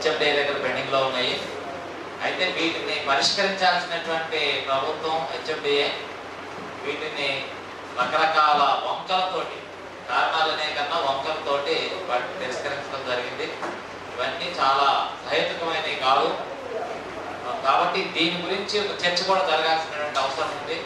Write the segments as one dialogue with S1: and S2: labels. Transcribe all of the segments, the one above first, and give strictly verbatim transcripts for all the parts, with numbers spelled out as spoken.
S1: HMDA దగ్గర పెండింగ్లో ఉన్నాయి. అయితే వీటిని పరిష్కరించాల్సినటువంటి ప్రభుత్వం హెచ్ఎండిఏ వీటిని రకరకాల వంకలతోటి, కారణాలనే కన్నా వంకలతోటి వాటిని తిరస్కరించడం జరిగింది. ఇవన్నీ చాలా సహేతుకమైనవి కాదు. కాబట్టి దీని గురించి ఒక చర్చ కూడా జరగాల్సినటువంటి అవసరం ఉంది.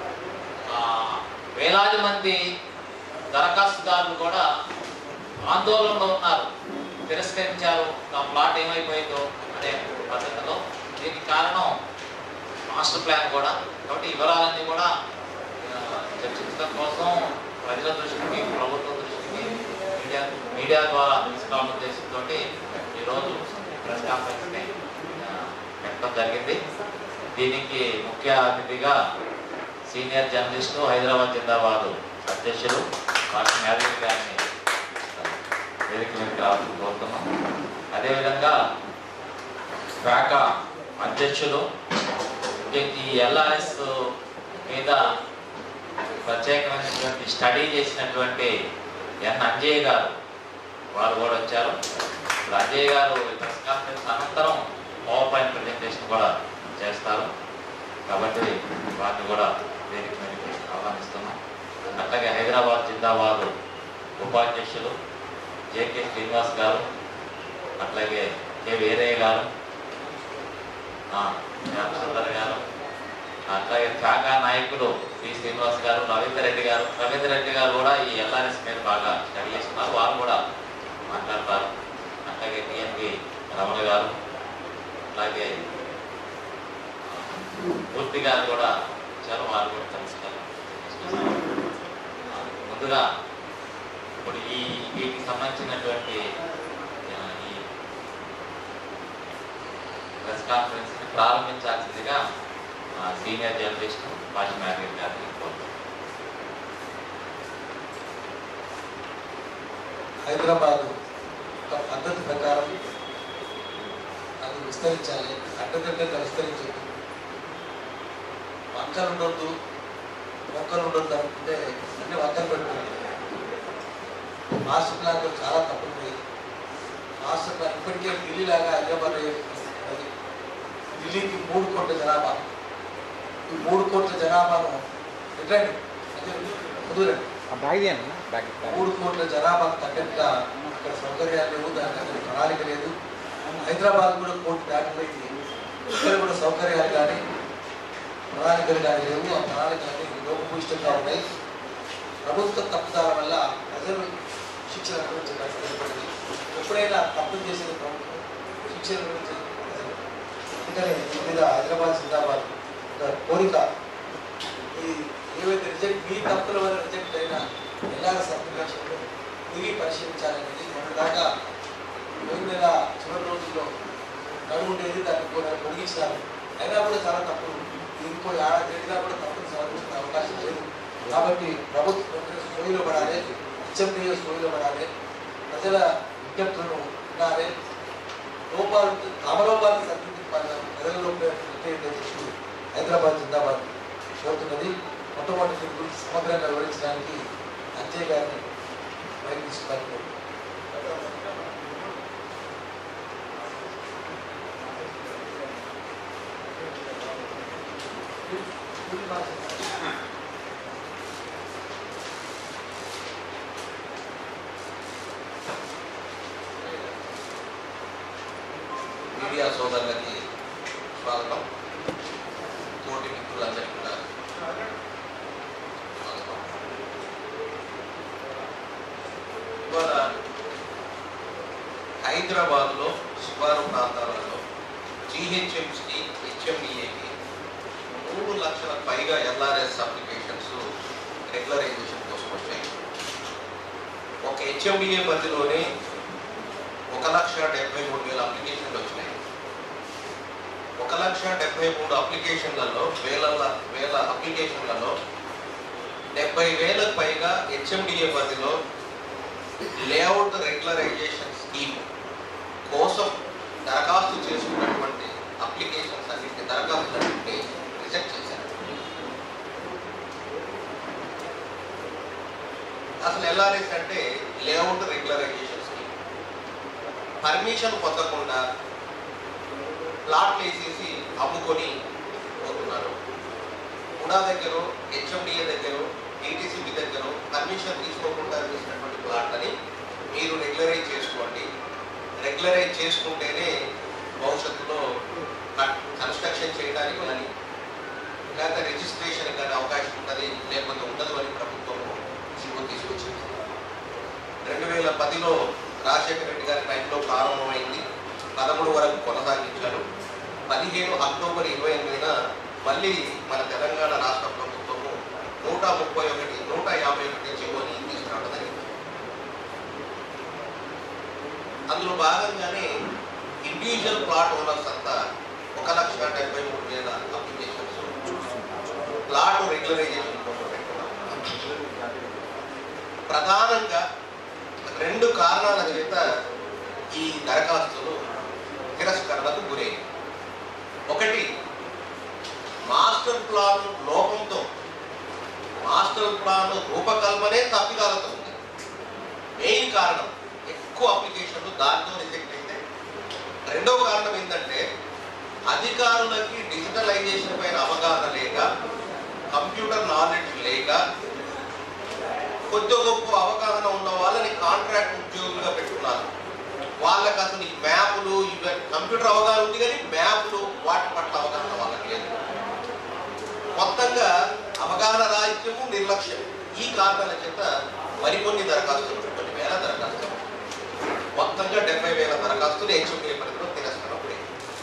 S1: వేలాది మంది దరఖాస్తుదారులు కూడా ఆందోళనలో ఉన్నారు. తిరస్కరించారు, ఆ ప్లాట్ ఏమైపోయిందో అనే పద్ధతిలో. దీనికి కారణం మాస్టర్ ప్లాన్ కూడా. కాబట్టి వివరాలన్నీ కూడా చర్చించడం కోసం ప్రజల దృష్టికి, ప్రభుత్వ దృష్టికి మీడియా మీడియా ద్వారా తీసుకోవాలనే ఉద్దేశంతో ఈరోజు ప్రెస్ కాన్ఫరెన్స్ని పెట్టడం జరిగింది. దీనికి ముఖ్య అతిథిగా సీనియర్ జర్నలిస్టు, హైదరాబాద్ జిందాబాద్ అధ్యక్షులు పార్టీ యాదగిరి గారిని వేదిక మీదకి రావాలని కోరుతున్నాం. అదేవిధంగా శాఖ అధ్యక్షులు ఈ ఎల్ఆర్ఎస్ మీద ప్రత్యేకమైనటువంటి స్టడీ చేసినటువంటి ఎన్ అంజయ్య గారు వారు కూడా వచ్చారు. ఇప్పుడు అంజయ్య గారు ప్రెస్ కాన్ఫరెన్స్ అనంతరం పవర్ పాయింట్ ప్రజెంటేషన్ కూడా చేస్తారు. కాబట్టి వారిని కూడా వేదిక మీదకి ఆహ్వానిస్తున్నాం. అట్లాగే హైదరాబాద్ జిందాబాద్ ఉపాధ్యక్షులు జేకే శ్రీనివాస్ గారు, అట్లాగే కె వీరయ్య గారు, రామచంద్ర గారు, అట్లాగే శాఖ నాయకులు పి శ్రీనివాస్ గారు, రవీందర్ రెడ్డి గారు రవీందర్ రెడ్డి గారు కూడా ఈ ఎల్ఆర్ఎస్ మీద బాగా స్టడీ చేస్తున్నారు. వారు కూడా మాట్లాడతారు. అట్లాగే టిఎన్పి రమణ గారు, అలాగే పూర్తి గారు కూడా వచ్చారు. వారు కూడా తెలుసుకుంటారు. ముందుగా ఇప్పుడు ఈ వీటికి సంబంధించినటువంటి ఈ ప్రెస్ కాన్ఫరెన్స్ ని ప్రారంభించాల్సిందిగా సీనియర్ జర్నలిస్ట్ పాషి యాదగిరి గారిని కోరుతున్నాను.
S2: హైదరాబాద్ ఒక పద్ధతి ప్రకారం అది విస్తరించాలి, అడ్డదిడ్డంగా విస్తరించదు. వంకలు ఉండొద్దు, మొక్కలు ఉండొద్దు అనుకుంటే అన్ని వంకలు పెట్టుకుంటారు. మాస్టర్ ప్లాన్లో చాలా తప్పులు ఉన్నాయి. మాస్టర్ ప్లాన్ ఇప్పటికే ఢిల్లీలాగా హైదరాబాద్ ఢిల్లీకి మూడు కోట్ల జనాభా. ఈ మూడు కోట్ల జనాభాను ఎట్లండి కుదరండి మూడు కోట్ల జనాభాకు తగ్గట్టుగా ఇక్కడ సౌకర్యాలు లేవు, దానికి ప్రణాళిక లేదు. హైదరాబాద్ కూడా కోటి దాటిపోయింది. ఇక్కడ కూడా సౌకర్యాలు కానీ ప్రణాళికలు కానీ లేవు. ఆ ప్రణాళికలన్నీ లోపభూయిష్టంగా ఉన్నాయి. ప్రభుత్వ తప్పుదాల వల్ల ప్రజలు శిక్షణ అనుభవించబడింది. ఎప్పుడైనా తప్పులు చేసేది ప్రభుత్వం, శిక్షణ గురించి ప్రజలు. అందుకని దీని మీద హైదరాబాద్ జిందాబాద్ కోరిక, ఈ ఏవైతే రిజెక్ట్ మీ తప్పుల వల్ల రిజెక్ట్ అయినా ఎలాగ సర్టిఫికేషన్లు తిరిగి పరిశీలించాలనేది. మొన్నదాకా పోయిన నెల చివరి రోజుల్లో నడుము ఉండేది, దాన్ని పొడిగించినారు. అయినా కూడా చాలా తప్పులు, ఇంకో ఏడాది ఏడుగా కూడా తప్పులు సమర్పించిన అవకాశం లేదు. కాబట్టి ప్రభుత్వం సోయిలో పడాలి, హెచ్ఎండిఏ సోయిలో పడాలి, ప్రజల విజ్ఞప్తులను వినాలి, లోపాలు కామలోపాలను సరిదిద్దుకోవాలి. ప్రజలలో చెప్పి హైదరాబాద్ జిందాబాద్ కోరుతున్నది. మొట్టమొదటి దీని గురించి సమగ్రంగా వివరించడానికి అంజయ్ గారిని బయట తీసుకోవాలి. మీడియా సోదరులకి స్వాగతం. తోటి మిత్రులందరికీ కూడా స్వాగతం. ఇవాళ హైదరాబాద్లో శివారు ప్రాంతాలలో జిహెచ్ఎంసి హెచ్ఎండిఏకి మూడు లక్షల పైగా ఎల్ఆర్ఎస్ అప్లికేషన్స్ రెగ్యులరైజేషన్ కోసం వచ్చాయి. ఒక హెచ్ఎండిఏ పరిధిలోనే ఒక లక్ష డెబ్బై మూడు వేల అప్లికేషన్లు వచ్చినాయి. ఒక లక్ష డెబ్బై మూడు అప్లికేషన్లలో వేల వేల అప్లికేషన్లలో డెబ్బై వేలకు పైగా హెచ్ఎండిఏ పరిధిలో లేఅవుట్ రెగ్యులరైజేషన్ స్కీమ్ కోసం దరఖాస్తు చేసుకున్నటువంటి అప్లికేషన్స్ అన్నింటి దరఖాస్తులన్నింటినీ రిజెక్ట్ చేశారు. అసలు ఎల్ఆర్ఎస్ అంటే లేఅవుట్ రెగ్యులరైజేషన్ స్కీమ్. పర్మిషన్ పొందకుండా
S3: ప్లాట్లు వేసేసి అమ్ముకొని పోతున్నారు. కూడా దగ్గర హెచ్ఎండిఏ దగ్గర టీటీసీబీ దగ్గర పర్మిషన్ తీసుకోకుండా వేసినటువంటి ప్లాట్లని మీరు రెగ్యులరైజ్ చేసుకోండి. రెగ్యులరైజ్ చేసుకుంటేనే భవిష్యత్తులో కన్స్ట్రక్షన్ చేయడానికి కానీ లేకపోతే రిజిస్ట్రేషన్ కానీ అవకాశం ఉంటుంది, లేకపోతే ఉండదు అని ప్రభుత్వం జీవో తీసుకొచ్చింది. రెండు వేల పదిలో రాజశేఖర రెడ్డి గారి టైంలో ప్రారంభమైంది, పదమూడు వరకు కొనసాగించారు. పదిహేను అక్టోబర్ ఇరవై ఎనిమిదిన మళ్ళీ మన తెలంగాణ రాష్ట్ర ప్రభుత్వము నూట ముప్పై ఒకటి నూట యాభై ఒకటి జీవోని తీసుకురావడం జరిగింది. అందులో భాగంగానే ఇండివిజువల్ ప్లాట్ ఓనర్స్ అంతా ఒక లక్ష డెబ్బై మూడు వేల అప్లికేషన్స్ ప్లాట్ రెగ్యులరైజేషన్ కోసం పెట్టుకున్నారు. ప్రధానంగా రెండు కారణాల చేత ఈ దరఖాస్తులు తిరస్కరణకు గురయ్యాయి. ఒకటి, మాస్టర్ ప్లాన్ లోపంతో, మాస్టర్ ప్లాన్ రూపకల్పనే తప్పిదాలతో ఉంది. మెయిన్ కారణం ఎక్కువ అప్లికేషన్లు దాంతో రిజెక్ట్ అయితే. రెండవ కారణం ఏంటంటే అధికారులకి డిజిటలైజేషన్ పైన అవగాహన లేక, కంప్యూటర్ నాలెడ్జ్ లేక, కొద్ది గొప్ప అవగాహన ఉన్న వాళ్ళని కాంట్రాక్ట్ ఉద్యోగులుగా పెట్టుకున్నారు. వాళ్ళకి అసలు ఈ మ్యాపులు ఇవన్నీ కంప్యూటర్ అవగాహన ఉంది కానీ మ్యాపులు వాటి పట్ల అవగాహన వాళ్ళకి లేదు. మొత్తంగా అవగాహన రాహిత్యము, నిర్లక్ష్యం, ఈ కారణాల చేత మరికొన్ని దరఖాస్తులు, కొన్ని వేల దరఖాస్తులు, మొత్తంగా డెబ్బై వేల దరఖాస్తులు హెచ్ఎండిఏ పరిధిలో తిరస్కరణ గురయ్యాయి.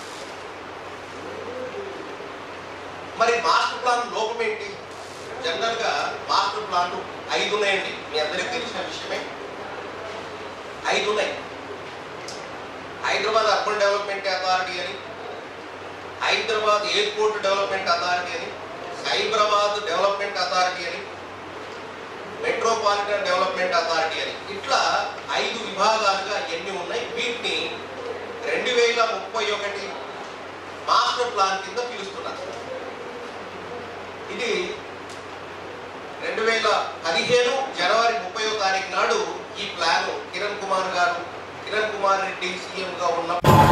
S3: మరి మాస్టర్ ప్లాన్ లోపం ఏంటి? జనరల్ గా మాస్టర్ ప్లాన్లు ఐదు ఉన్నాయండి, మీ అందరికీ తెలిసిన విషయమే. ఐదు ఉన్నాయి. హైదరాబాద్ అర్బన్ డెవలప్మెంట్ అథారిటీ అని, హైదరాబాద్ ఎయిర్పోర్ట్ డెవలప్మెంట్ అథారిటీ అని, సైబరాబాద్ డెవలప్మెంట్ అథారిటీ అని, మెట్రోపాలిటన్ డెవలప్మెంట్ అథారిటీ అని, ఇట్లా ఐదు విభాగాలుగా ఎన్ని ఉన్నాయి. వీటిని రెండు వేల ముప్పై ఒకటి మాస్టర్ ప్లాన్ కింద పిలుస్తున్నారు. ఇది రెండు వేల పదిహేను జనవరి ముప్పైవ తారీఖు నాడు ఈ ప్లాన్ కిరణ్ కుమార్ గారు కిరణ్ కుమార్ రెడ్డి సీఎం గా ఉన్న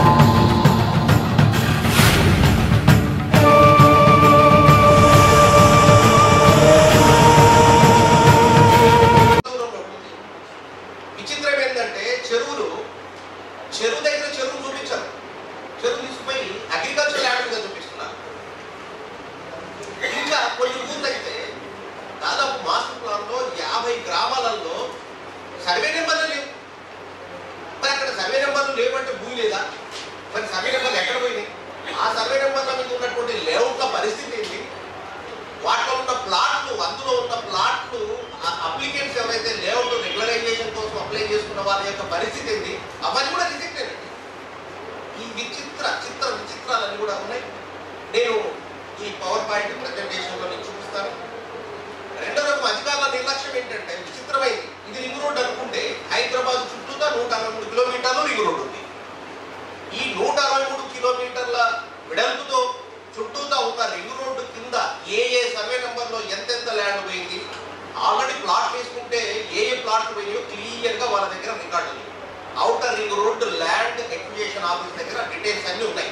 S3: విచిత్రం ఏంటంటే చెరువులు చెరువు దగ్గర చెరువు చూపించారు, చెరువు తీసుకుపోయి అగ్రికల్చర్ ల్యాండ్ గా చూపిస్తున్నారు. ఇంకా కొన్ని ఊర్లు అయితే దాదాపు మాస్టర్ ప్లాన్ లో యాభై గ్రామాలలో సర్వే నెంబర్లు లేవు. మరి అక్కడ సర్వే నెంబర్లు లేవంటే భూమి లేదా? మరి సర్వే నెంబర్లు ఎక్కడ పోయినాయి? ఆ సర్వే నెంబర్ల మీద ఉన్నటువంటి లేఅవుట్ల పరిస్థితి ఏంటి? వాటిలో ఉన్న ప్లాట్లు, అందులో ఉన్న ప్లాట్లు అప్లికెంట్స్ ఎవరైతే లేఅవుట్ రెగ్యులరైజేషన్ కోసం అప్లై చేసుకున్న వాళ్ళ యొక్క పరిస్థితి ఏంటి? అవన్నీ కూడా రిజెక్ట్ అయినట్టు. ఈ విచిత్ర చిత్ర విచిత్రాలన్నీ కూడా ఉన్నాయి. నేను ఈ పవర్ పాయింట్ ప్రెజెంటేషన్ లో నేను చూపిస్తాను. రెండో రకం అధికారుల నిర్లక్ష్యం ఏంటంటే విచిత్రమైంది. ఇది రింగ్ రోడ్ అనుకుంటే హైదరాబాద్ చుట్టూతా నూట అరవై మూడు కిలోమీటర్లు రింగ్ రోడ్ ఉంది. ఈ నూట అరవై మూడు కిలోమీటర్ల వెడల్పుతో చుట్టూతా ఉన్న రింగ్ రోడ్డు కింద ఏ ఏ సర్వే నెంబర్ లో ఎంతెంత ల్యాండ్ పోయింది, ఆల్రెడీ ప్లాట్ వేసుకుంటే ఏ ఏ ప్లాట్ పోయినాయో క్లియర్ గా వాళ్ళ దగ్గర రికార్డు ఉంది. Outer ring road land acquisition office దగ్గర డీటెయిల్స్ అన్ని ఉన్నాయి.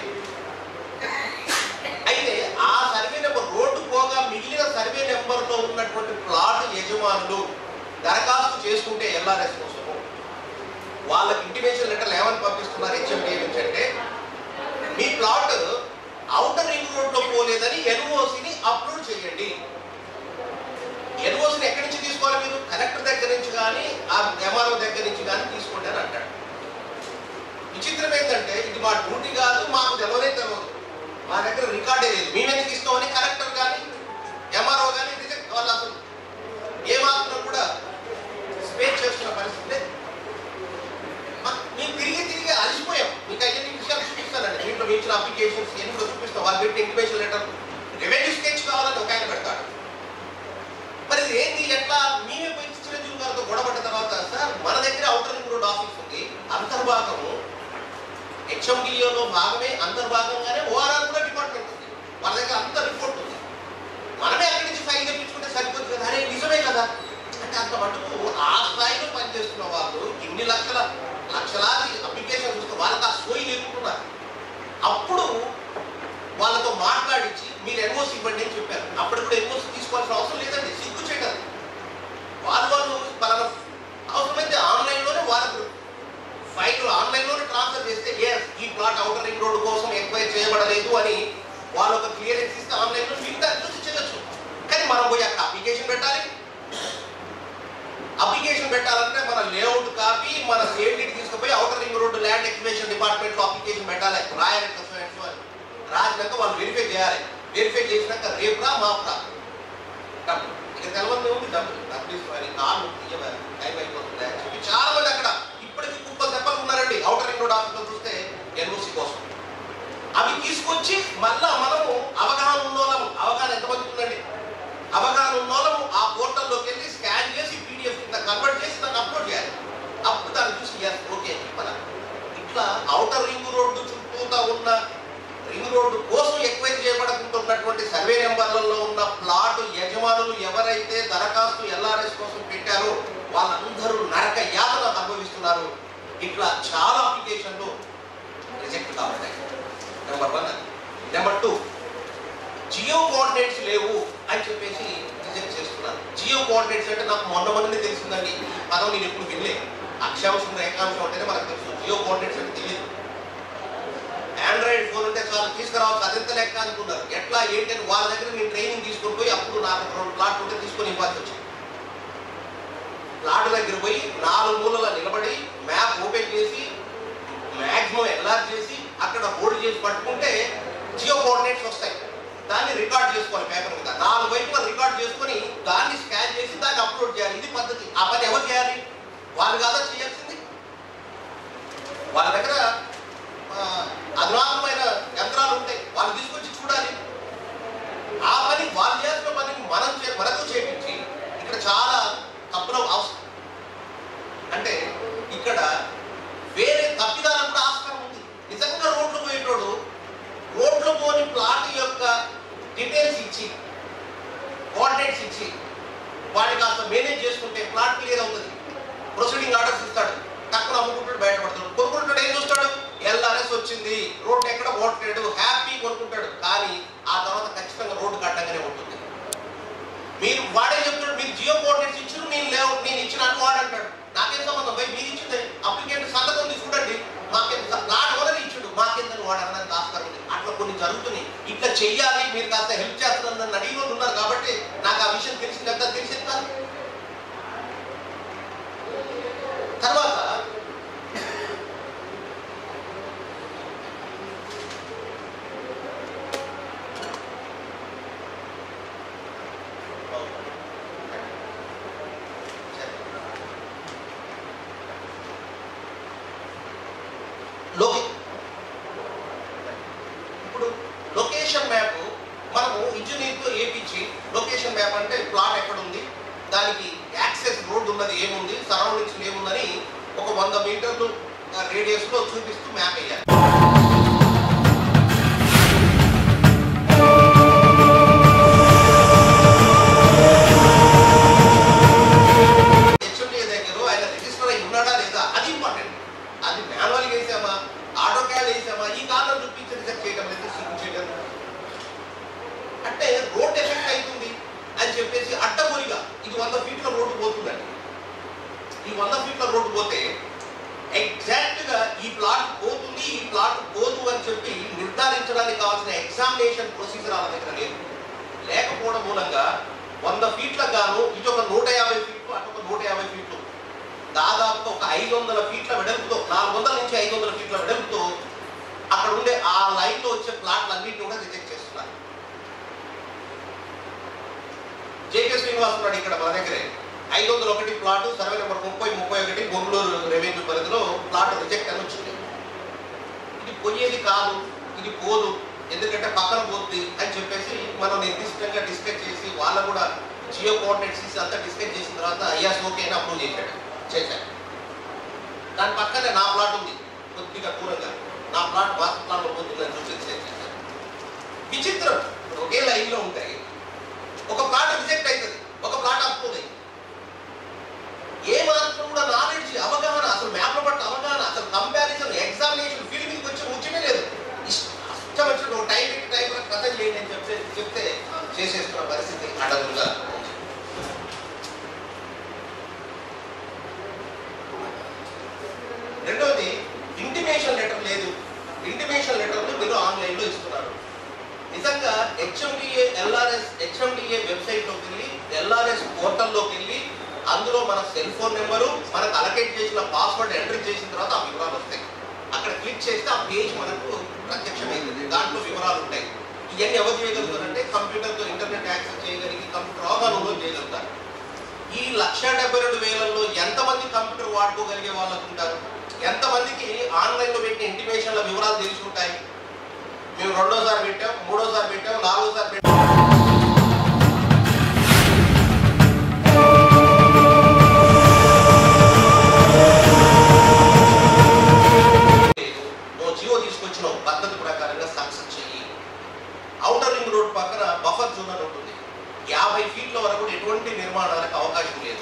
S3: అయితే ఆ సర్వే నెంబర్ రోడ్డు పోగా మిగిలిన సర్వే నెంబర్ లో ఉన్నటువంటి ప్లాట్ యజమానులు దరఖాస్తు చేసుకుంటే ఎల్ఆర్ఎస్ కోసము వాళ్ళకి ఇంటిమేషన్ లెటర్లు ఏమని పంపిస్తున్నారు హెచ్ఎండిఏ నుంచి అంటే, మీ ప్లాట్ ఔటర్ రింగ్ రోడ్ లో పోలేదని ఎన్ఓసిని అప్లోడ్ చేయండి. ఎన్ఓసిని ఎక్కడి నుంచి తీసుకోవాలి? మీరు కలెక్టర్ దగ్గర నుంచి కానీ ఆ ఎంఆర్ఓ దగ్గర నుంచి కానీ తీసుకోండి అని అంటాడు. విచిత్రం ఏంటంటే ఇది మా డ్యూటీ కాదు, మాకు తెలవనే తెలియదు, మా దగ్గర రికార్డే లేదు, మేమెందుకు ఇస్తామని కలెక్టర్ కానీ ఎంఆర్ఓ కానీ రిజెక్ట్ వాళ్ళు అసలు ఏమాత్రం కూడా స్పేస్ చేస్తున్న పరిస్థితి లేదు. మేము తిరిగి తిరిగి అలసిపోయాం. మీకు అయ్యే విషయాలు చూపిస్తానండి. దీంట్లో ఇచ్చిన అప్లికేషన్స్ ఎన్ని కూడా చూపిస్తాం. వాళ్ళు పెట్టి ఇంటిమేషన్ లెటర్ రెవెన్యూ స్కెచ్ కావాలని ఒక ఆయన పెడతాడు. మరి ఇది ఏంటి ఎట్లా? మేమే పోయి చిరంజీవి గారితో గొడవపడ్డ తర్వాత, సార్ మన దగ్గర ఔటర్ రింగ్ రోడ్ ఆఫీస్ ఉంది, అంతర్భాగము హెచ్ఎండిఏలో భాగమే, అంతర్భాగంగానే ఓఆర్ఆర్ కూడా డిపార్ట్మెంట్ ఉంది, వాళ్ళ దగ్గర అంత రిపోర్ట్ ఉంది, మనమే అక్కడి నుంచి ఫైల్ తెప్పించుకుంటే సరిపోతుంది కదా. అరే నిజమే కదా అంటే అంత మటుకు ఆ స్థాయిలో పనిచేస్తున్న వాళ్ళు ఇన్ని లక్షల లక్షలాది అప్లికేషన్ చూస్తే వాళ్ళకి ఆ సోయి నేర్చుకున్నారు. అప్పుడు ఆన్లైన్లో మీకు దాన్ని చూసి చేయొచ్చు. కానీ మనం పోయి అక్కడ అప్లికేషన్ పెట్టాలి. అప్లికేషన్ పెట్టాలంటే మన లేఅవుట్ కాపీ మన సేఫ్టీకి తీసుకుపోయి outer ring road land acquisition డిపార్ట్మెంట్లో అప్లికేషన్ పెట్టాలి. రాయాలి రాసినాక వాళ్ళు వెరిఫై చేయాలి. వెరిఫై చేసినాక రేపు రా మాపు రా డబ్బులు ఇక తెలవని ఉంది. డబ్బులు డబ్బులు ఇసుకోవాలి కాలు టైం అయిపోతుంది అని చెప్పి చాలా మంది అక్కడ ఇప్పటికీ కుప్పలు తెప్పలు ఉన్నారండి. అవుటర్ రింగ్ రోడ్ ఆఫీసులో చూస్తే ఎన్ఓసి కోసం అవి తీసుకొచ్చి మళ్ళా మనము అవగాహన ఉన్నోళ్ళము అవగాహన ఎంతమంది ఉందండి అవగాహన ఉన్నోళ్ళము ఆ పోర్టల్లోకి వెళ్ళి స్కాన్ చేసి పీడిఎఫ్ కింద కన్వర్ట్ చేసి దాన్ని అప్లోడ్ చేయాలి. అప్పుడు దాన్ని చూసి ఎస్ ఓకే అని చెప్పాలి. ఇట్లా అవుటర్ రింగ్ రోడ్డు చుట్టూతా ఉన్న రింగ్ రోడ్డు కోసం ఎక్వైర్ చేయబడుతున్నటువంటి సర్వే నెంబర్లలో ఉన్న ప్లాట్ యజమానులు ఎవరైతే దరఖాస్తు ఎల్ఆర్ఎస్ కోసం పెట్టారో వాళ్ళందరూ నరక యాతన అనుభవిస్తున్నారు. ఇట్లా చాలా అప్లికేషన్లు రిజెక్ట్ కావాలి. Number one. Number two, geo coordinates లేవు అని చెప్పేసి రిజెక్ట్ చేస్తున్నారు. జియో కోఆర్డినేట్స్ అంటే నాకు మొన్న మొన్ననే తెలిసిందండి. పదం నేను ఎప్పుడు వినలేదు. అక్షాంశం రేఖాంశం అంటేనే మనకు తెలుసు. జియో కోఆర్డినేట్స్ అంటే తెలియదు. ఆండ్రాయిడ్ ఫోన్ ఉంటే చాలా తీసుకురావచ్చు అదంత లెక్క అనుకున్నారు. ఎట్లా ఏంటి అని వాళ్ళ దగ్గర నేను ట్రైనింగ్ తీసుకొని పోయి అప్పుడు నాకు రెండు ప్లాట్ ఉంటే తీసుకొని ఇవ్వాల్సి వచ్చింది. ప్లాట్ దగ్గర పోయి నాలుగు మూలల నిలబడి మ్యాప్ ఓపెన్ చేసి మ్యాక్సిమం ఎల్ఆర్ చేసి అక్కడ హోల్డ్ చేసి పట్టుకుంటే జియో కోఆర్డినేట్స్ వస్తాయి. దాన్ని రికార్డ్ చేసుకోవాలి పేపర్ మీద. నాలుగు వైపులా రికార్డ్ చేసుకొని దాన్ని స్కాన్ చేసి దాన్ని అప్లోడ్ చేయాలి. ఇది పద్ధతి. ఆ పని ఎవరు చేయాలి? వాళ్ళు కాదా చేయాల్సింది? వాళ్ళ దగ్గర అధునాతనమైన యంత్రాలు ఉంటాయి. వాళ్ళు తీసుకొచ్చి చూడాలి. ఆ పని వాళ్ళు చేసిన పనిని మనం మనతో చేపించి ఇక్కడ చాలా తప్పులు అవసరం. అంటే ఇక్కడ వేరే తప్పిదాలకు కూడా ఆస్కారం ఉంది. నిజంగా రోడ్లు పోయేటోడు రోడ్లు పోని ప్లాట్ యొక్క డీటెయిల్స్ ఇచ్చి కోఆర్డినేట్స్ ఇచ్చి వాడిని కాస్త మేనేజ్ చేసుకుంటే ప్లాట్ క్లియర్ అవుతుంది. ప్రొసీడింగ్ ఆర్డర్స్ ఇస్తాడు. తక్కువ అమ్ముకుంటాడు, బయటపడతాడు. కొనుక్కుంటాడు, ఏం చూస్తాడు? ఎల్ఆర్ఎస్ వచ్చింది, రోడ్డు ఎక్కడ ఓట్లేడు, హ్యాపీ కొనుక్కుంటాడు. కానీ ఆ తర్వాత ఖచ్చితంగా రోడ్డు కట్టంగానే ఉంటుంది. మీరు వాడే చెప్తాడు మీరు జియో కోఆర్డినేట్స్ ఇచ్చారు, నేను లేవు నేను ఇచ్చినట్టు వాడు అంటాడు. నాకేం సంబంధం భయ్, మీరు ఇచ్చింది అప్లికేషన్ సంతకం ఉంది చూడండి, మాకేం ప్లాట్ ఓనర్ ఇచ్చాడు, మాకేందని వాడు అన్నది ఆస్కారం ఉంది. అట్లా కొన్ని జరుగుతున్నాయి. ఇట్లా చెయ్యాలి, మీరు కాస్త హెల్ప్ చేస్తున్నారు నన్ను అడిగి వాళ్ళు ఉన్నారు కాబట్టి నాకు ఆ విషయం తెలిసింది అంతా తెలిసింది కాదు. తర్వాత ఇప్పుడు లొకేషన్ మ్యాప్ మనము ఇంజనీర్తో ఏపించి లొకేషన్ మ్యాప్ అంటే ప్లాట్ ఎక్కడ ఉంది, దానికి యాక్సెస్ రోడ్ ఉన్నది ఏముంది, సరౌండింగ్స్ ఏముందని ఒక వంద మీటర్లు రేడియస్ లో చూపిస్తూ మ్యాప్ వేయాలి. హెచ్ఎండిఏ దగ్గర ఆయన రిజిస్టర్ అయి ఉన్నాడా లేదా అది ఇంపార్టెంట్. అది మాన్యువల్ వేసామా ఆటో క్యాడ్ వేసామా ఈ కారణం చూపించి రిజెక్ట్ చేయడం లేదు, చూపించడం అంటే రోడ్ ఎఫెక్ట్ అవుతుంది అని చెప్పేసి అడ్డగోలిగా ఇది వంద ఫీట్ల రోడ్డు పోతుందండి. ఈ వంద ఫీట్ల రోడ్డు పోతే ఎగ్జాక్ట్ గా ఈ ప్లాట్ పోతుంది ఈ ప్లాట్ పోదు అని చెప్పి నిర్ధారించడానికి కావాల్సిన ఎగ్జామినేషన్ ప్రొసీజర్ వాళ్ళ దగ్గర లేదు. లేకపోవడం మూలంగా వంద ఫీట్లకు గాను ఇటు ఒక నూట యాభై ఫీట్లు అటు ఒక నూట యాభై ఫీట్లు దాదాపు ఒక ఐదు వందల ఫీట్ల వెడల్పుతో నాలుగు వందల నుంచి ఐదు వందల ఫీట్ల వెడల్పుతో అక్కడ ఉండే ఆ లైన్ లో వచ్చే ప్లాట్లు అన్నింటినీ కూడా రిజెక్ట్ చేస్తున్నారు. జేకే శ్రీనివాస్ ఉన్నాడు ఇక్కడ మన దగ్గరే. ఐదు వందల ఒకటి ప్లాట్ సర్వే నెంబర్ ముప్పై ముప్పై ఒకటి బొంగళూరు రెవెన్యూ పరిధిలో ప్లాట్ రిజెక్ట్ అని వచ్చింది. ఇది పోయేది కాదు, ఇది పోదు, ఎందుకంటే పక్కన పోతుంది అని చెప్పేసి మనం నిర్దిష్టంగా డిస్కస్ చేసి వాళ్ళ కూడా జియో కోఆర్డినేట్స్ ఇసి అంతా డిస్కస్ చేసిన తర్వాత ఐఎస్ ఓకే అని అప్రూవ్ చేశాడు చేశాడు. దాని పక్కనే నా ప్లాట్ ఉంది కొద్దిగా దూరంగా, నా ప్లాట్ మాస్టర్ ప్లాన్ లో పోతుందని చూసి చేశాడు. విచిత్రం, ఒకే లైన్ లో ఉంటాయి, ఒక ప్లాట్ రిజెక్ట్ అవుతుంది, ఒక ప్లాట్ అప్రూవ్ అయింది. ఏ మాత్రం కూడా నాలెడ్జ్ అవగాహన, అసలు మ్యాప్ల పట్ల అవగాహన, అసలు కంపారిజన్ ఎగ్జామినేషన్ ఫీల్డ్ మీదకి వచ్చి ముఖ్యమే లేదు. ఇష్టం వచ్చిన టైం పెట్టి టైం కథ చేయండి అని చెప్తే చెప్తే చేసేస్తున్న పరిస్థితి అడవులుగా. రెండవది ఇంటిమేషన్ లెటర్ లేదు. ఇంటిమేషన్ లెటర్లు మీరు ఆన్లైన్లో ఇస్తున్నారు. నిజంగా హెచ్ఎండిఏ ఎల్ఆర్ఎస్ హెచ్ఎండిఏ వెబ్సైట్లోకి వెళ్ళి ఎల్ఆర్ఎస్ పోర్టల్లోకి వెళ్ళి అందులో మన సెల్ ఫోన్ నెంబరు మనకు అలకేట్ చేసిన పాస్వర్డ్ ఎంట్రీ చేసిన తర్వాత ఆ వివరాలు వస్తాయి. అక్కడ క్లిక్ చేస్తే ఆ పేజ్ మనకు ప్రత్యక్షమైంది. దాంట్లో వివరాలు ఉంటాయి. ఇవన్నీ ఎవరు చేయగలుగుతారంటే కంప్యూటర్తో ఇంటర్నెట్ యాక్సెస్ చేయగలిగి కంప్యూటర్ అవగాహనలో చేయగలుగుతారు. ఈ లక్ష డెబ్బై రెండు వేలలో ఎంతమంది కంప్యూటర్ వాడుకోగలిగే వాళ్ళు ఉంటారు? ఎంతమందికి ఆన్లైన్లో పెట్టిన ఇంటిమేషన్ల వివరాలు తెలిసి ఉంటాయి? మేము రెండోసారి పెట్టాం, మూడోసారి పెట్టాం, నాలుగోసారి పెట్టాం. జియో తీసుకొచ్చిన పద్ధతి ప్రకారంగా సక్సెస్ చెయ్యి. ఔటర్ రింగ్ రోడ్ పక్కన బఫర్ జోన్ అని ఉంటుంది. యాభై ఫీట్ల వరకు ఎటువంటి నిర్మాణాలకు అవకాశం లేదు.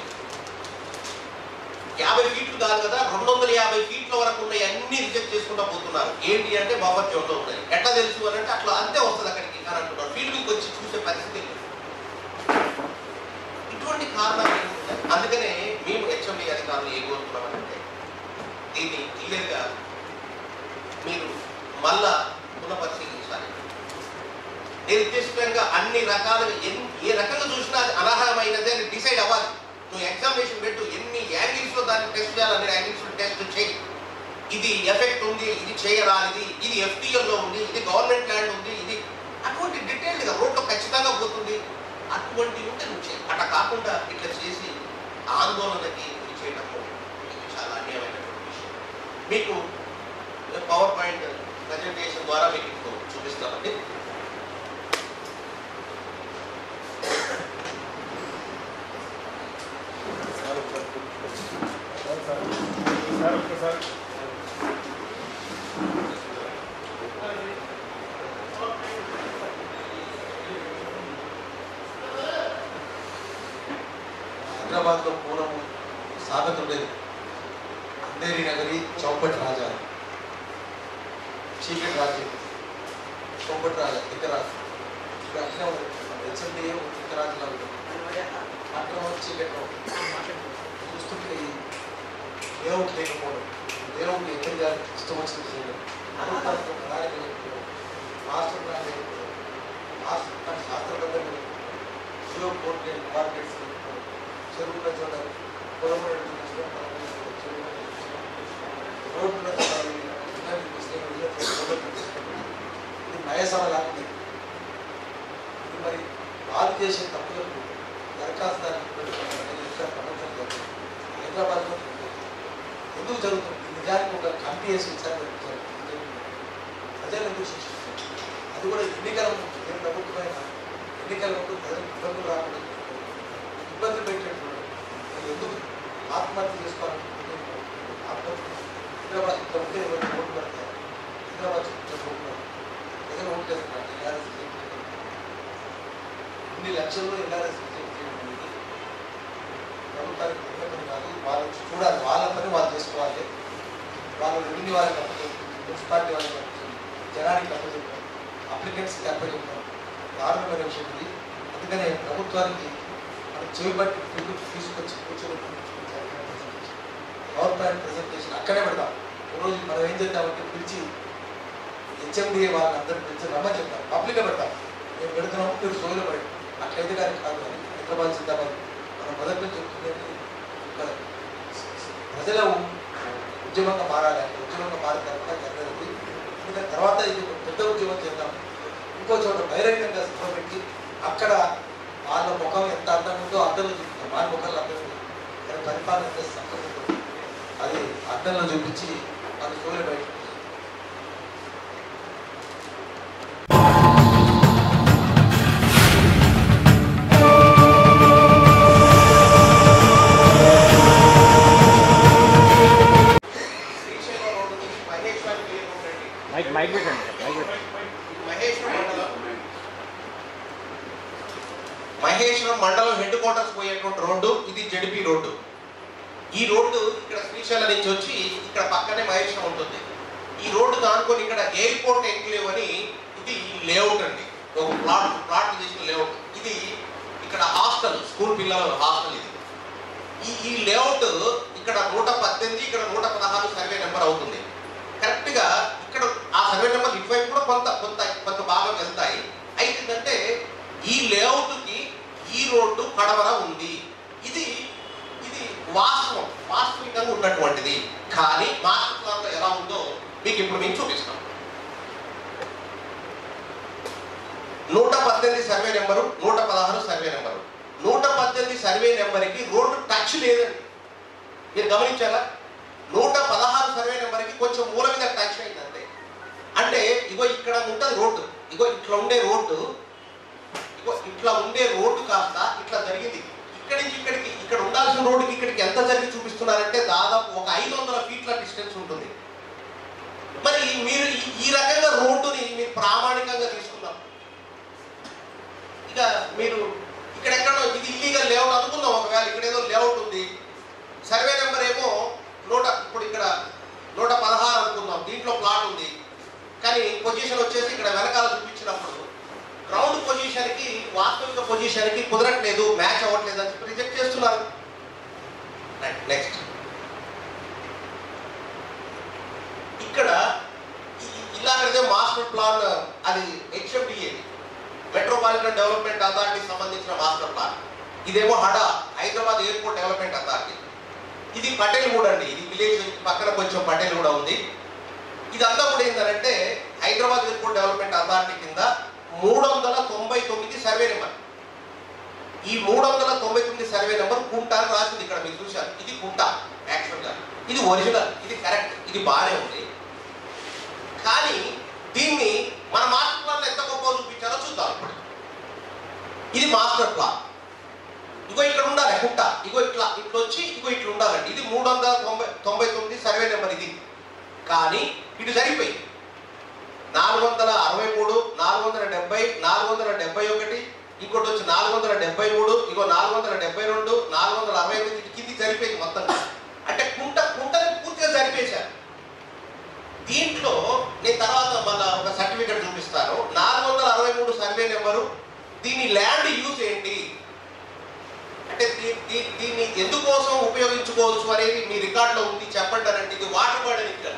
S3: యాభై ఫీట్లు కాదు కదా, రెండు వందల యాభై ఫీట్ల వరకు ఉన్నాయి అన్ని రిజెక్ట్ చేసుకుంటూ పోతున్నారు. ఏంటి అంటే బఫర్ జోన్లో ఉన్నాయి. ఎట్లా తెలుసు అని అంటే అట్లా అంతే వస్తుంది అక్కడికి అని అంటున్నారు. ఫీల్డ్ మీకు వచ్చి చూసే పరిస్థితి లేదు. ఇటువంటి కారణాలు ఏంటంటే అందుకనే మేము హెచ్ఎండి అధికారులు ఏం కోరుతున్నామంటే దీన్ని క్లియర్గా మీరు మళ్ళా పునఃపరిశీలించాలి. నిర్దిష్టంగా అన్ని రకాలుగా ఏ రకంగా చూసినా అది అనర్హమైనది అని డిసైడ్ అవ్వాలి. నువ్వు ఎగ్జామినేషన్ పెట్టు, ఎన్ని యాంగిల్స్ లో దాన్ని టెస్ట్ చేయాలని యాంగిల్స్ టెస్ట్ చేయి. ఇది ఎఫెక్ట్ ఉంది, ఇది చేయరానిది, ఇది ఎఫ్టీఎల్లో ఉంది, ఇది గవర్నమెంట్ ల్యాండ్ ఉంది, ఇది అటువంటి డీటెయిల్గా రోడ్లో ఖచ్చితంగా పోతుంది. అటువంటి ఉంటే నువ్వు చేయి. అట్లా కాకుండా ఇట్లా చేసి ఆందోళనకి ఇది చేయటము ఇది చాలా అన్యాయమైనటువంటి విషయం. మీకు పవర్ పాయింట్ ప్రజెంటేషన్ ద్వారా మీకు ఇప్పుడు చూపిస్తామండి.
S2: హైదరాబాద్లో పూర్వము సామెత ఉండేది, అంధేరి నగరి చౌపటి రాజా, చీకటి రాజు, చౌపటి రాజా, దిక్కరాజు. ఇప్పుడు అట్లే ఉంది. హెచ్ఎండిఏ దిక్కరాజులా ఉంటుంది. అట్లా చీకటి చూస్తుంటే లేఅవుట్ లేకపోవడం, లేఅవుట్ ఎక్కడ ఇష్టం వచ్చింది చేయడం, ప్రణాళిక లేకపోవడం, మాస్టర్ ప్లాన్ లేకపోవడం, మాస్టర్ ప్లాన్ శాస్త్రబద్ధంగా జియో కోఆర్డినేట్ మార్కెట్స్ లేకపోవడం, చెరువుల చోట పొలం రోడ్ల ఇది నయసభ లాంటిది. ఇది మరి వాళ్ళు చేసే తప్పులకు దరఖాస్తు హైదరాబాద్లో ఎందుకు జరుగుతుంది? నిజానికి ఒక కమిటీ వేసి విచారణ ప్రజలు ఎందుకు శిక్షిస్తారు? అది కూడా ఎన్నికల ముందు ఏ ప్రభుత్వమైన ఎన్నికల ముందు ప్రజలు ఇబ్బందులు రాకుండా ఇబ్బందులు పెట్టేటువంటి ఎందుకు ఆత్మహత్య చేసుకోవాలనుకుంటే ఆత్మహత్య హైదరాబాద్ ఇక్కడ ఉంటే ఎవరికి ఓటు పెడతారు? హైదరాబాద్ చుట్టూ ఓటు పెడతారు. ప్రజలు ఓటు చేస్తున్నారు. ఎల్ఆర్ఎస్ ఇన్ని లక్షల్లో ఎల్ఆర్ఎస్ ప్రభుత్వానికి పని కాదు. వాళ్ళు చూడాలి, వాళ్ళ పని వాళ్ళు చేసుకోవాలి. వాళ్ళు రెవెన్యూ వాళ్ళకి అప్పచెప్పారు, మున్సిపాలిటీ వాళ్ళకి అప్పచెప్పారు, జనానికి అప్పచెప్పారు, అప్లికెంట్స్కి అప్పచెప్పారు. దారుణమైన విషయం ఇది. అందుకనే ప్రభుత్వానికి మనం చేయబట్టి ముందుకు తీసుకొచ్చి కూర్చోబెట్టి పవర్ పాయింట్ ప్రజెంటేషన్ అక్కడే పెడతాం. ఈరోజు మనం ఏం చేద్దామంటే పిలిచి హెచ్ఎండిఏ వాళ్ళని అందరినీ పిలిచి రమ్మని చెప్తాం, పబ్లిక్గా పెడతాం. మేము పెడుతున్నాము, మీరు సోలో పడి అట్లయితే కానీ కాదు అని హైదరాబాద్ సిద్ధాబాద్ మనం మొదటి నుంచి చెప్తుందంటే ఇక్కడ ప్రజల ఉద్యమంగా మారాలి. ఉద్యమంగా మారిన తర్వాత జరగదు. ఎందుకంటే తర్వాత ఇది పెద్ద ఉద్యమం చేద్దాం. ఇంకో చోట బహిరంగంగా సభ పెట్టి అక్కడ వాళ్ళ ముఖం ఎంత అర్థం ఉందో అర్థంలో చూపిస్తాం. వాళ్ళ ముఖాలు అర్థం ఉంది కానీ పరిపాలన చేస్తే అర్థం ఉంటుంది. అది అర్థంలో చూపించి మన సోలో బయట
S3: మహేశ్వరం మండలం హెడ్ క్వార్టర్స్ పోయేటువంటి రోడ్డు ఇది జెడ్పీ రోడ్డు. ఈ రోడ్డు ఇక్కడ శ్రీశైలం నుంచి వచ్చి ఇక్కడ పక్కనే మహేశ్వరం ఉంటుంది. ఈ రోడ్డు దానుకొని ఇక్కడ ఎయిర్పోర్ట్ ఎంక్లేవ్ అని ఇది లేఅవుట్ అండి. ఒక ప్లాట్ ప్లాట్ చేసిన లేఅవుట్ ఇది. ఇక్కడ హాస్టల్, స్కూల్ పిల్లల హాస్టల్ ఇది. ఈ ఈ లేఅవుట్ ఇక్కడ నూట పద్దెనిమిది ఇక్కడ నూట పదహారు సర్వే నెంబర్ అవుతుంది. కరెక్ట్గా ఇక్కడ ఆ సర్వే నెంబర్ ఇటువైపు కూడా కొంత కొంత కొంత భాగం వెళ్తాయి. లేఅవుట్కి ఈ రోడ్డు కడవర ఉంది. ఇది ఇది వాస్తవం, వాస్తవికంగా ఉన్నటువంటిది. కానీ మాస్టర్ ప్లాన్లో ఎలా ఉందో మీకు ఇప్పుడు మేము చూపిస్తాం. నూట పద్దెనిమిది సర్వే నెంబరు, నూట పదహారు సర్వే నెంబరు. నూట పద్దెనిమిది సర్వే నెంబర్కి రోడ్డు టచ్ లేదండి, మీరు గమనించారా? నూట పదహారు సర్వే నెంబర్కి కొంచెం మూల మీద టచ్ అయిందంటే, అంటే ఇగో ఇక్కడ ఉంటుంది రోడ్డు, ఇగో ఇట్లా ఉండే రోడ్డు, ఇగో ఇట్లా ఉండే రోడ్డు కాస్త ఇట్లా జరిగింది. ఇక్కడి నుంచి ఇక్కడికి, ఇక్కడ ఉండాల్సిన రోడ్డుకి ఇక్కడికి ఎంత జరిగి చూపిస్తున్నారంటే దాదాపు ఒక ఐదు వందల ఫీట్ల డిస్టెన్స్ ఉంటుంది. మరి మీరు ఈ రకంగా రోడ్డుని మీరు ప్రామాణికంగా తీసుకున్నారు. ఇక మీరు ఇక్కడెక్కడో ఇది ఇల్లీగల్ లేఅవుట్ అనుకుందాం. ఒకవేళ ఇక్కడ ఏదో లేఅవుట్ ఉంది, సర్వే నెంబర్ ఏమో నూట ఇప్పుడు ఇక్కడ నూట పదహారు అనుకుందాం, దీంట్లో ప్లాట్ ఉంది. కానీ పొజిషన్ వచ్చేసి ఇక్కడ వెనకాల చూపించినప్పుడు గ్రౌండ్ పొజిషన్కి వాస్తవిక పొజిషన్కి కుదరట్లేదు, మ్యాచ్ అవ్వట్లేదు అని చెప్పి రిజెక్ట్ చేస్తున్నారు. నెక్స్ట్ ఇక్కడ ఇలాగైతే మాస్టర్ ప్లాన్, అది హెచ్ఎండిఏ మెట్రోపాలిటన్ డెవలప్మెంట్ అథారిటీకి సంబంధించిన మాస్టర్ ప్లాన్. ఇదేమో HADA Hyderabad airport development authority. ఇది పటేల్ కూడా అండి, ఇది విలేజ్ పక్కన కొంచెం పటేల్ కూడా ఉంది. ఇదంతా కూడా ఏంటంటే హైదరాబాద్ ఎయిర్పోర్ట్ డెవలప్మెంట్ అథారిటీ కింద మూడు వందల తొంభై తొమ్మిది సర్వే నెంబర్. ఈ మూడు వందల తొంభై తొమ్మిది సర్వే నెంబర్ కుంటా అని రాసింది. ఇక్కడ మీరు చూశారు, ఇది కుంటా యాక్చువల్గా, ఇది ఒరిజినల్, ఇది కరెక్ట్, ఇది బాగానే ఉంది. కానీ దీన్ని మన మాస్టర్ ప్లాన్లో ఎంత గొప్ప చూపించారో చూద్దాం ఇప్పుడు. ఇది మాస్టర్ ప్లాన్. ఇగో ఇక్కడ ఉండాలి కుంట, ఇగో ఇట్లా ఇట్లా వచ్చి ఇగో ఇట్లా ఉండాలండి. ఇది మూడు వందల తొంభై తొంభై తొమ్మిది సర్వే నెంబర్ ఇది. కానీ ఇటు సరిపోయి నాలుగు వందల అరవై మూడు, నాలుగు వందల డెబ్బై, నాలుగు వందల డెబ్బై ఒకటి, ఇంకోటి వచ్చి నాలుగు వందల డెబ్బై మూడు, ఇగో నాలుగు వందల డెబ్బై రెండు, నాలుగు వందల అరవై ఎనిమిది కింది సరిపోయింది మొత్తం. అంటే కుంట కుంటని పూర్తిగా సరిపేశారు. దీంట్లో నేను తర్వాత మళ్ళీ ఒక సర్టిఫికెట్ చూపిస్తాను. నాలుగు వందల అరవై మూడు సర్వే నెంబరు, దీని ల్యాండ్ యూజ్ ఏంటి అంటే దీన్ని ఎందుకోసం ఉపయోగించుకోవచ్చు అనేది మీ రికార్డులో ఉంది, చెప్పండి అనండి. ఇది వాటర్ బాడీ ఇక్కడ,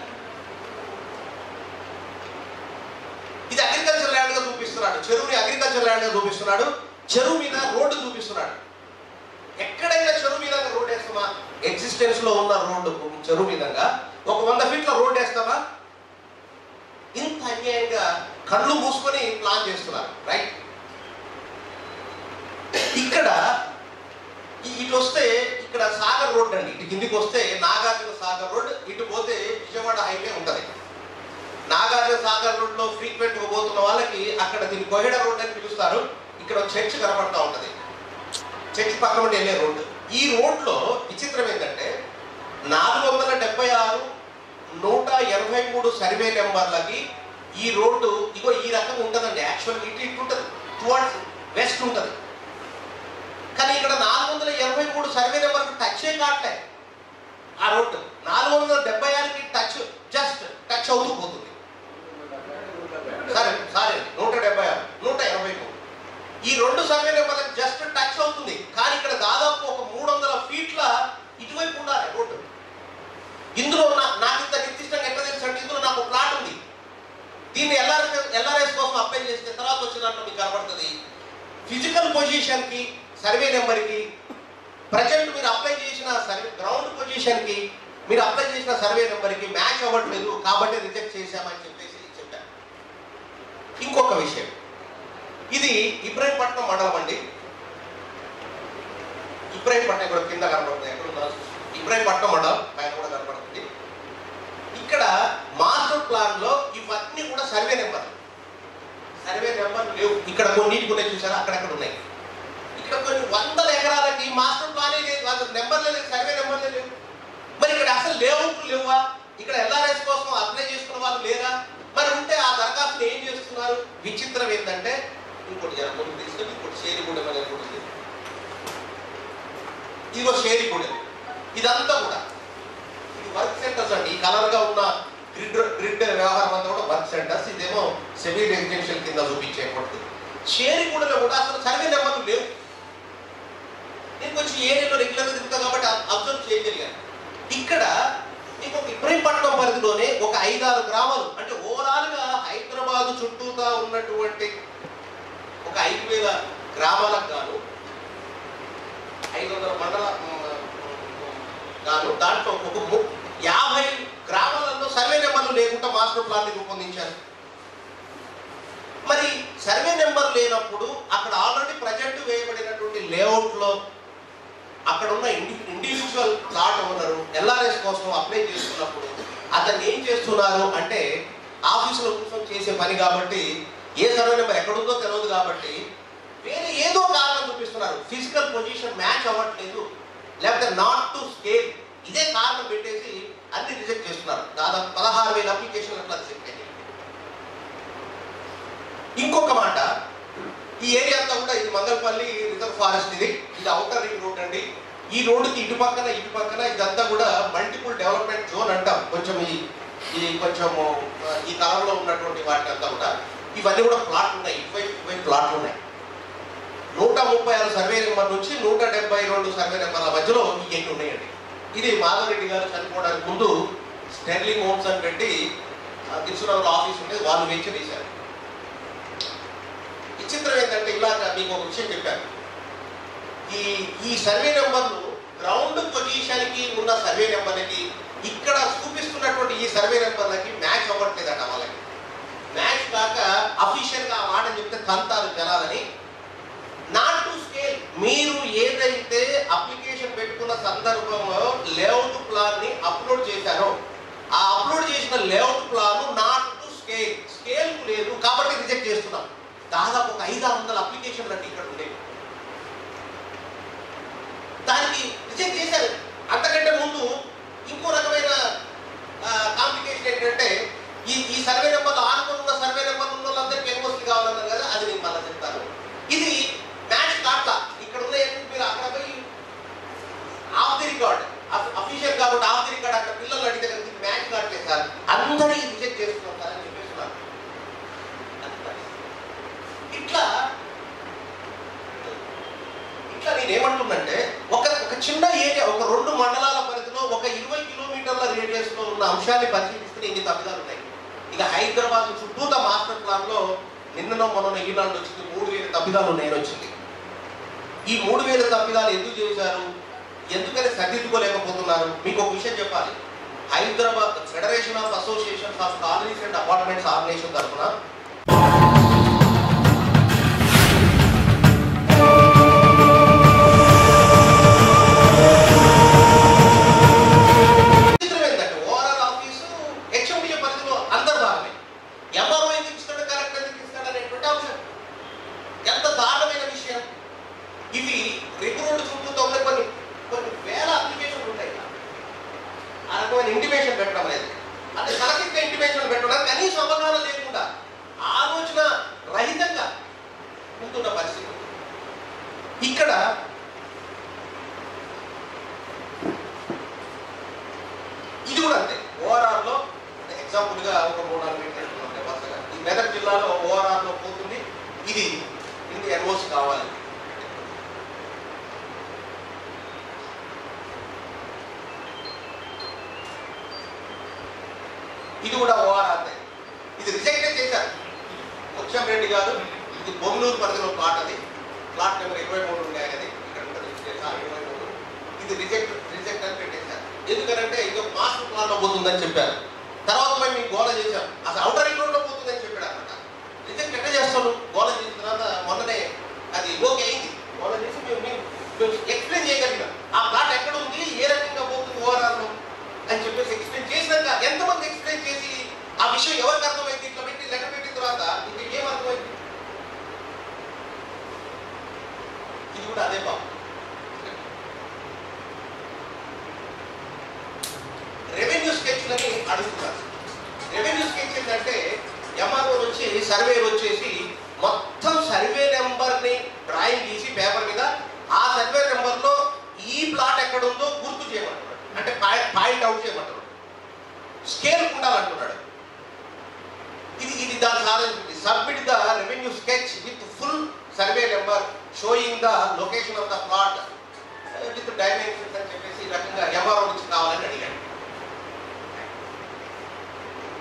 S3: ఇది అగ్రికల్చర్ ల్యాండ్ గా చూపిస్తున్నాడు, చెరువుని అగ్రికల్చర్ ల్యాండ్ గా చూపిస్తున్నాడు, చెరువు మీద రోడ్డు చూపిస్తున్నాడు. ఎక్కడైనా చెరువు మీద రోడ్ వేస్తామా? ఎగ్జిస్టెన్స్ లో ఉన్న రోడ్డు చెరువు మీదంగా ఒక వంద ఫీట్ల రోడ్ వేస్తామా? ఇంత అన్యాయంగా కళ్ళు మూసుకొని ప్లాన్ చేస్తున్నారు. రైట్, ఇక్కడ ఇటు వస్తే ఇక్కడ సాగర్ రోడ్ అండి, ఇటు కిందికి వస్తే నాగార్జున సాగర్ రోడ్, ఇటు పోతే విజయవాడ హైవే ఉంటుంది. నాగార్జున సాగర్ రోడ్ లో ఫ్రీక్వెంట్ గా పోతున్న వాళ్ళకి అక్కడ దీన్ని కొహెడ రోడ్ అని పిలుస్తారు. ఇక్కడ చర్చ్ కనపడతా ఉంటుంది, చర్చ్ పక్కన ఉంటే వెళ్ళే రోడ్డు. ఈ రోడ్లో విచిత్రం ఏంటంటే నాలుగు వందల డెబ్బై ఆరు నూట ఎనభై మూడు సర్వే నెంబర్లకి ఈ రోడ్డు ఇగో ఈ రకంగా ఉంటుందండి. యాక్చువల్గా ఇటు ఇటు ఉంటుంది, టువర్డ్స్ వెస్ట్ ఉంటుంది. కానీ ఇక్కడ నాలుగు వందల ఎనభై మూడు సర్వే నెంబర్కి టచ్ ఏ కావట్లే ఆ రోడ్డు. నాలుగు వందల డెబ్బై ఆరుకి టచ్, జస్ట్ టచ్ అవుతూ పోతుంది. సరే సారీ నూట డెబ్బై ఆరు నూట ఎనభై మూడు ఈ రెండు సర్వే నెంబర్లకు జస్ట్ టచ్ అవుతుంది. కానీ ఇక్కడ దాదాపు ఒక మూడు వందల ఫీట్ల ఇటువైపు ఉండాలి రోడ్డు. ఇందులో నాకు ఇంత నిర్దిష్టంగా ఎట్లా తెలుసు అంటే ఇందులో నాకు ప్లాట్ ఉంది. దీన్ని ఎల్ఆర్ ఎల్ఆర్ఎస్ కోసం అప్లై చేస్తే తర్వాత వచ్చిన దాంట్లో మీకు కనబడుతుంది. ఫిజికల్ పొజిషన్కి సర్వే నెంబర్కి ప్రజెంట్ మీరు అప్లై చేసిన సర్వే గ్రౌండ్ పొజిషన్కి మీరు అప్లై చేసిన సర్వే నెంబర్కి మ్యాచ్ అవ్వట్లేదు కాబట్టి రిజెక్ట్ చేశామని చెప్పేసి చెప్పారు. ఇంకొక విషయం, ఇది ఇబ్రాహీంపట్నం మండలం అండి. ఇబ్రాహీంపట్నం కూడా కింద కనబడుతుంది, ఎక్కడ ఉందా ఇబ్రాహీంపట్నం మండలం పైన కూడా కనబడుతుంది. ఇక్కడ మాస్టర్ ప్లాన్ లో ఇవన్నీ కూడా సర్వే నెంబర్ సర్వే నెంబర్ లేవు. ఇక్కడ కొన్నిటికి ఉన్నాయి చూసారా, అక్కడక్కడ ఉన్నాయి. ఇక్కడ కొన్ని వందల ఎకరాలకి మాస్టర్ ప్లానే లేదు, అసలు నెంబర్లే లేదు, సర్వే నెంబర్లే లేవు. మరి ఇక్కడ అసలు లేఅవుట్లు లేవా? ఇక్కడ ఎల్ఆర్ఎస్ కోసం అప్లై చేసుకున్న వాళ్ళు లేరా? మరి ఉంటే ఆ దరఖాస్తులు ఏం చేస్తున్నారు? విచిత్రం ఏంటంటే ఇంకోటి జరుగుతుంది తీసుకొని ఇంకోటి షేరిగూడెం అనేది కూడా ఉంది. ఇదిగో షేరిగూడెం, ఇదంతా కూడా ఇది వర్క్ సెంటర్స్ అండి. ఈ కలర్గా ఉన్న గ్రిడ్ గ్రిడ్ వ్యవహారం అంతా కూడా వర్క్ సెంటర్స్. ఇదేమో సెమీ రెసిడెన్షియల్ కింద చూపించేటువంటి. షేరిగూడెంలో కూడా అసలు సర్వే నెంబర్లు లేవు. నేను కొంచెం ఏరియాలో రెగ్యులర్గా తిరుగుతా కాబట్టి అబ్జర్వ్ చేయగలిగాను. ఇక్కడ నీకు ఒక ఇబ్రాహీంపట్నం పరిధిలోనే ఒక ఐదారు గ్రామాలు, అంటే ఓవరాల్గా హైదరాబాద్ చుట్టూతా ఉన్నటువంటి ఒక ఐదు వేల గ్రామాలకు గాను ఐదు వందల మండల గాను దాంట్లో ఒక యాభై గ్రామాలలో సర్వే నెంబర్లు లేకుండా మాస్టర్ ప్లాన్ని రూపొందించారు. మరి సర్వే నెంబర్ లేనప్పుడు అక్కడ ఆల్రెడీ ప్రజెంట్ వేయబడినటువంటి లేఅవుట్లో అక్కడ ఉన్న indi individual plot owner LRS కోసం అప్లై చేసుకున్నప్పుడు అతన్ని ఏం చేస్తున్నారు అంటే ఆఫీసులో కూర్చొని చేసే పని కాబట్టి ఏ సర్వే నెంబర్ ఎక్కడుందో తెలియదు కాబట్టి వేరే ఏదో కారణం చూపిస్తున్నారు. ఫిజికల్ పొజిషన్ మ్యాచ్ అవ్వట్లేదు, లేకపోతే నాట్ టు స్కేల్, ఇదే కారణం పెట్టేసి అన్ని రిజెక్ట్ చేస్తున్నారు. దాదాపు పదహారు వేల అప్లికేషన్లు అట్లా రిజెక్ట్ అయ్యాయి. ఇంకొక మాట, ఈ ఏరియా అంతా కూడా ఇది మంగళపల్లి రిజర్వ్ ఫారెస్ట్, ఇది ఇది ఔటర్ రింగ్ రోడ్ అండి. ఈ రోడ్డుకి ఇటు పక్కన ఇటు పక్కన ఇదంతా కూడా మల్టిపుల్ డెవలప్మెంట్ జోన్ అంటాం. కొంచెం ఈ ఈ కొంచెము ఈ కాలంలో ఉన్నటువంటి వాటి అంతా కూడా ఇవన్నీ కూడా ప్లాట్లు ఉన్నాయి, ఇటువైపు ఇటువైపు ప్లాట్లు ఉన్నాయి. నూట ముప్పై ఆరు సర్వే నెంబర్ నుంచి నూట డెబ్బై రెండు సర్వే నెంబర్ల మధ్యలో ఈ ఎన్ని ఉన్నాయండి. ఇది మాధవరెడ్డి గారు చనిపోవడానికి ముందు స్టెర్లింగ్ హోమ్స్ అని పెట్టి తిరుచురావులో ఆఫీస్ ఉండేది, వాళ్ళు వెంచి వేశారు. విచిత్రం ఏంటంటే ఇలాగ మీకు ఒక విషయం చెప్పాను, ఈ ఈ సర్వే నెంబర్లు గ్రౌండ్ పొజిషన్కి ఉన్న సర్వే నెంబర్లకి ఇక్కడ చూపిస్తున్నటువంటి ఈ సర్వే నెంబర్లకి మ్యాచ్ అవ్వట్లేదట. వాళ్ళకి మ్యాచ్ కాక అఫీషియల్గా ఆ మాట చెప్తే తంతారు జనాలని. నాట్ టు స్కేల్, మీరు ఏదైతే అప్లికేషన్ పెట్టుకున్న సందర్భంలో లేఅవుట్ ప్లాన్ ని అప్లోడ్ చేశారో ఆ అప్లోడ్ చేసిన layout plan not to scale, scale లేదు కాబట్టి రిజెక్ట్ చేస్తున్నాం. దాదాపు ఒక ఐదు ఆరు వందల అప్లికేషన్లు అంటే ఇక్కడ ఉండేవి, దానికి రిజెక్ట్ చేశారు. అంతకంటే ముందు ఇంకో రకమైన కాంప్లికేషన్ ఏంటంటే ఈ ఈ సర్వే నెంబర్లు ఆనుకుని ఉన్న సర్వే నెంబర్లు ఉన్న వాళ్ళందరికీ ఎన్ఓసి కావాలన్నారు కదా, అది నేను మళ్ళీ చెప్తాను. ఇది మ్యాచ్ కాట్లా, ఇక్కడ ఉన్న మీరు అక్కడ పోయి ఆఫ్ ది రికార్డ్ అఫీషియల్ కాబట్టి ఆఫ్ ది రికార్డ్ అక్కడ పిల్లలు అడిగితే కనుక మ్యాచ్ కాట్లేదు సార్, అందరికీ రిజెక్ట్ చేస్తున్నాం సార్ అని చెప్పేస్తున్నారు. ఇట్లా ఇట్లా నేనేమంటున్నంటే ఒక ఒక చిన్న ఏరియా, ఒక రెండు మండలాల పరిధిలో ఒక ఇరవై కిలోమీటర్ల రేడియస్ లో ఉన్న అంశాన్ని పరిశీలిస్తే ఇన్ని తప్పిదాలు ఉన్నాయి. ఇక హైదరాబాద్ చుట్టూత మాస్టర్ ప్లాన్ లో నిన్ననో మొన్న ఈనాడు వచ్చింది, మూడు వేల తప్పిదాలు నేను వచ్చింది. ఈ మూడు వేల తప్పిదాలు ఎందుకు చేశారు, ఎందుకని సరిదిద్దుకోలేకపోతున్నారు? మీకు ఒక విషయం చెప్పాలి. Hyderabad federation of associations of colonies and apartments organization తరఫున ఇవి రిక్రూట్ చుట్టూ కొన్ని కొన్ని వేల అప్లికేషన్లు ఉంటాయి. ఆ రకమైన ఇంటిమేషన్ పెట్టడం అనేది అంటే కలెక్టివ్ ఇంటిమేషన్ పెట్టడం కనీసం అవగాహన లేకుండా ఆలోచన రహితంగా ఉంటున్న పరిస్థితి. ఇక్కడ ఇది కూడా అంతే. ఓఆర్ఆర్ లో ఎగ్జాంపుల్ గా ఒక మూడు నాలుగు మీటర్లు ఉంటాయి వరుసగా. ఈ మెదక్ జిల్లాలో ఓఆర్ఆర్ లో పోతుంది, ఇది ఇది ఎన్ఓసి కావాలి. ఇది కూడా ఓఆర్ఆర్, ఇది రిజెక్ట్ చేశారు. ముఖ్యం రెడ్డి గారు, ఇది బొమ్మలూరు పరిధిలో ప్లాట్, అది ప్లాట్ నెంబర్ ఇరవై మూడు ఉన్నాయి, అది ఇక్కడ ఇరవై మూడు. ఇది రిజెక్ట్ రిజెక్ట్ అని పెట్టేశారు. ఎందుకంటే ఇది ఒక మాస్టర్ ప్లాన్ లో పోతుందని చెప్పారు. తర్వాత మేము మీకు గోల చేశాం, అసలు అవుటర్ రింగ్ రోడ్ లో పోతుందని చెప్పాడు అనమాట. రిజెక్ట్ ఎట్లా చేస్తాను, గోల చేసిన తర్వాత మొన్ననే అది ఓకే అయింది. గోల చేసి మేము మేము ఎక్స్ప్లెయిన్ చేయగలిగినాం ఆ ప్లాట్ ఎక్కడ ఉంది, ఏ రకంగా పోతుంది ఓఆర్ఆర్ లో అని చెప్పేసి ఎక్స్ప్లెయిన్ చేసినాక ఎంతమంది ఎక్స్ప్లెయిన్ చేసి ఆ విషయం ఎవరికి అర్థమైంది, ఇట్లా పెట్టి లెటర్ పెట్టిన తర్వాత ఇంకా ఏం అర్థమైంది. ఇది కూడా అదే బాబు. రెవెన్యూ స్కెచ్లని అడుగుతున్నారు. రెవెన్యూ స్కెచ్ ఏంటంటే ఎంఆర్ఓ నుంచి సర్వే వచ్చేసి మొత్తం సర్వే నెంబర్ని డ్రాయింగ్ గీసి పేపర్ మీద ఆ సర్వే నెంబర్లో ఈ ప్లాట్ ఎక్కడ ఉందో గుర్తు చేయమంటున్నాడు, అంటే పాయింట్ అవుట్ చేయమంటాడు. స్కేల్ ఉండాలంటున్నాడు. ఇది ఇది దాని సాధించింది. Submit the revenue sketch with full survey number showing the location of the plot with dimensions అని చెప్పేసి ఈ రకంగా ఎంఆర్ఓ నుంచి కావాలని అడిగాడు.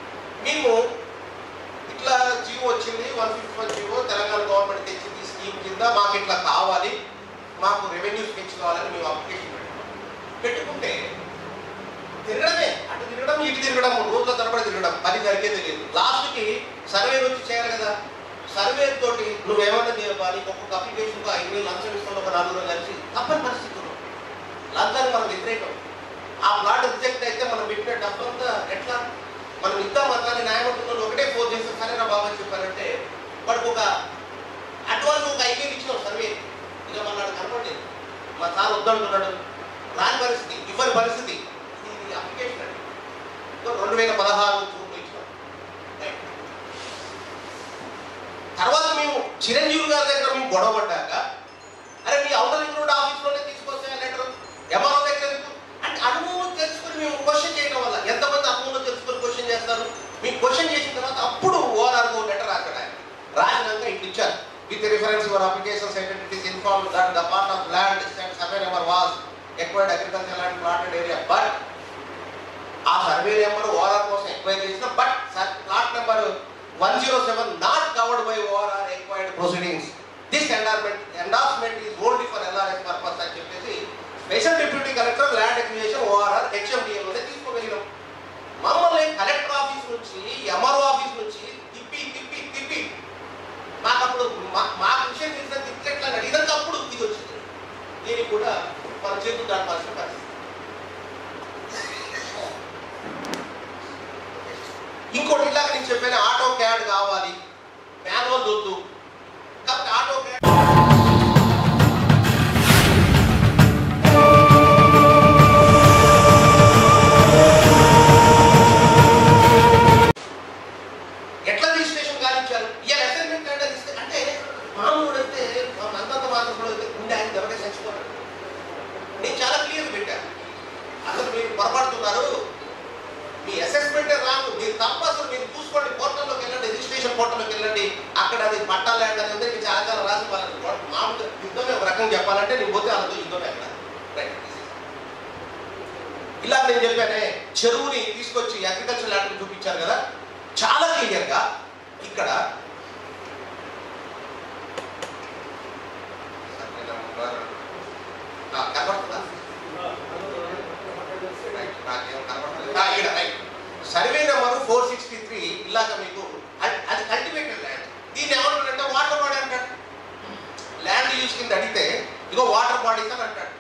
S3: మేము ఇట్లా జీవో వచ్చింది, one fifty one GO Telangana government తెచ్చింది స్కీమ్ కింద కింద మాకు ఇట్లా కావాలి, మాకు రెవెన్యూ స్కెచ్ కావాలని మేము అప్లికేషన్ పెట్టుకున్నాం. పెట్టుకుంటే తిరగడమే, అటు తిరగడం ఇటు తిరగడం, రోజుల తరబడి తిరగడం, పని జరిగేది లేదు. లాస్ట్కి సర్వే వచ్చి చేయాలి కదా, సర్వే తోటి నువ్వేమన్నా చేయాలి, ఒక్కొక్క అప్లికేషన్కు ఐదు వేలు లంచం ఇస్తాను, ఒక నాలుగు కలిసి తప్పని పరిస్థితుల్లో లంచాన్ని మనం వ్యతిరేకం. ఆ ప్లాట్ రిజెక్ట్ అయితే మనం పెట్టిన డబ్బంతా ఎట్లా మనం ఇద్దాం అట్లానే న్యాయవంతులు ఒకటే ఫోన్ చేస్తే సరే నా బాబా చెప్పారంటే వాడికి ఒక అడ్వాన్స్ ఒక ఐదు వేలు ఇచ్చినాం సర్వే. ఇక మన కనపడలేదు, మా సార్ వద్దంటున్నాడు, రాని పరిస్థితి, ఇవ్వని పరిస్థితి. ఇది అప్లికేషన్ అండి రెండు వేల పదహారు జూన్లో ఇచ్చినాం. తర్వాత మేము చిరంజీవి గారి దగ్గర మేము గొడవ పడ్డాక, అరే మీ అవతల ఇంక్లూడ్ ఆఫీస్లోనే తీసుకొస్తే లెటర్ ఎంఆర్ఓ దగ్గర అంటే అనుభవం తెలుసుకుని మేము క్వశ్చన్ చేయడం వల్ల ఎంతమంది అనుభవం తెలుసుకుని క్వశ్చన్ చేస్తారు. మీకు క్వశ్చన్ చేసిన తర్వాత అప్పుడు ఓఆర్ఆర్ఓ లెటర్ రాకడ రాసినాక ఇటు ఇచ్చారు. With reference your applications identities inform that the part of land survey number was acquired agriculture land plotted area. But ఆ సర్వే నెంబర్ ఓఆర్ఆర్ కోసం ఎక్వైర్ చేసిన but plot number one zero seven not covered by ORR acquired proceedings. This endorment endorsement is only for LRS purpose అని చెప్పేసి special deputy collector land acquisition ORR హెచ్ఎండిఏలోనే తీసుకోగలిగినాం. మమ్మల్ని collector office నుంచి MRO office నుంచి తిప్పి తిప్పి తిప్పి మాకు అప్పుడు మా విషయం తెలిసిన తిప్పట్లా అడిగినాక అప్పుడు ఇది వచ్చింది. దీనికి కూడా మన చేతులు దాటాల్సిన పరిస్థితి. ఇంకోటి ఇలాగ నేను చెప్పాను, ఆటో క్యాడ్ కావాలి, మాన్యువల్ వద్దు కాబట్టి ఆటో క్యాడ్ ఎట్లా రిజిస్ట్రేషన్ కానిచ్చారు. ఇలా అసైన్మెంట్ అంటే మామూలు అయితే అంతంత మాత్రం కూడా ఉండే ఆయన ఎవరైతే చచ్చిపోతాడు. నేను చాలా క్లియర్గా పెట్టాను, అసలు మీరు పొరపడుతున్నారు, మీ అసెస్మెంటే రాదు, మీరు తప్ప అసలు మీరు చూసుకోండి, పోర్టల్లోకి వెళ్ళండి, రిజిస్ట్రేషన్ పోర్టల్లోకి వెళ్ళండి, అక్కడ అది పట్టా ల్యాండ్ అనేది ఉంది, చాలా చాలా రాసి వాళ్ళని మామూలుగా యుద్ధమే ఒక రకంగా చెప్పాలంటే నేను పోతే వాళ్ళతో యుద్ధమే అక్కడ. రైట్, ఇలా నేను చెప్పానే చెరువుని తీసుకొచ్చి అగ్రికల్చర్ ల్యాండ్ చూపించారు కదా, చాలా క్లియర్గా ఇక్కడ కనబడుతుందా? Survey number four sixty three ఇలాగ మీకు అది కల్టివేటెడ్ ల్యాండ్. దీన్ని ఏమంటాడంటే వాటర్ బాడీ అంటాడు. ల్యాండ్ యూజ్ కింద అడిగితే ఇగో వాటర్ బాడీస్ అని అంటాడు.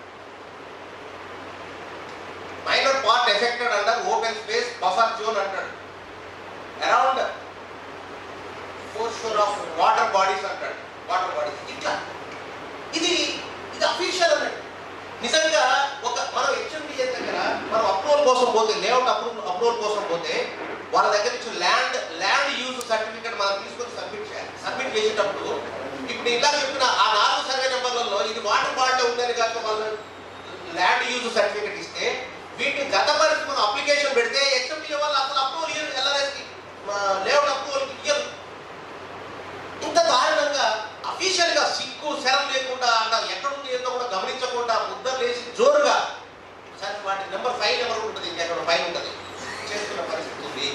S3: మైనర్ పార్ట్ ఎఫెక్టెడ్ అంటారు, ఓపెన్ స్పేస్ బఫర్ జోన్ అంటాడు, around foreshore of water bodies అంటాడు, వాటర్ బాడీస్ ఇట్లా. ఇది ఇది అఫీషియల్ అన్నట్టు. నిజంగా ఒక మనం హెచ్ఎండిఏ దగ్గర మనం అప్రూవల్ కోసం పోతే, లేఅవుట్ అప్రూవల్ అప్రూవల్ కోసం పోతే వాళ్ళ దగ్గర నుంచి ల్యాండ్ ల్యాండ్ యూజ్ సర్టిఫికేట్ మనం తీసుకొని సబ్మిట్ చేయాలి. సబ్మిట్ చేసేటప్పుడు ఇప్పుడు ఇలా చెప్పిన ఆ నాలుగు సర్వే నెంబర్లలో ఇది వాటర్ బాడీలో ఉందని కాక వాళ్ళు ల్యాండ్ యూజ్ సర్టిఫికేట్ ఇస్తే వీటిని గత పరిస్థితి మనం అప్లికేషన్ పెడితే హెచ్ఎండిఏ వాళ్ళు అసలు అప్రూవల్ ఇయ్యరు, ఎల్ఆర్ఎస్కి లేఅవుట్ అప్రూవల్కి ఇయ్యరు. ఇంత దారుణంగా అఫీషియల్గా సిక్కు శరం లేకుండా అన్న ఎక్కడుంది ఏందో కూడా గమనించకుండా ముద్దలు వేసి జోరుగా సరే వాటి నెంబర్ ఫైవ్ నెంబర్ ఉంటుంది, ఇంకెక్కడ ఫైవ్ ఉంటుంది చేస్తున్న పరిస్థితి ఉంది.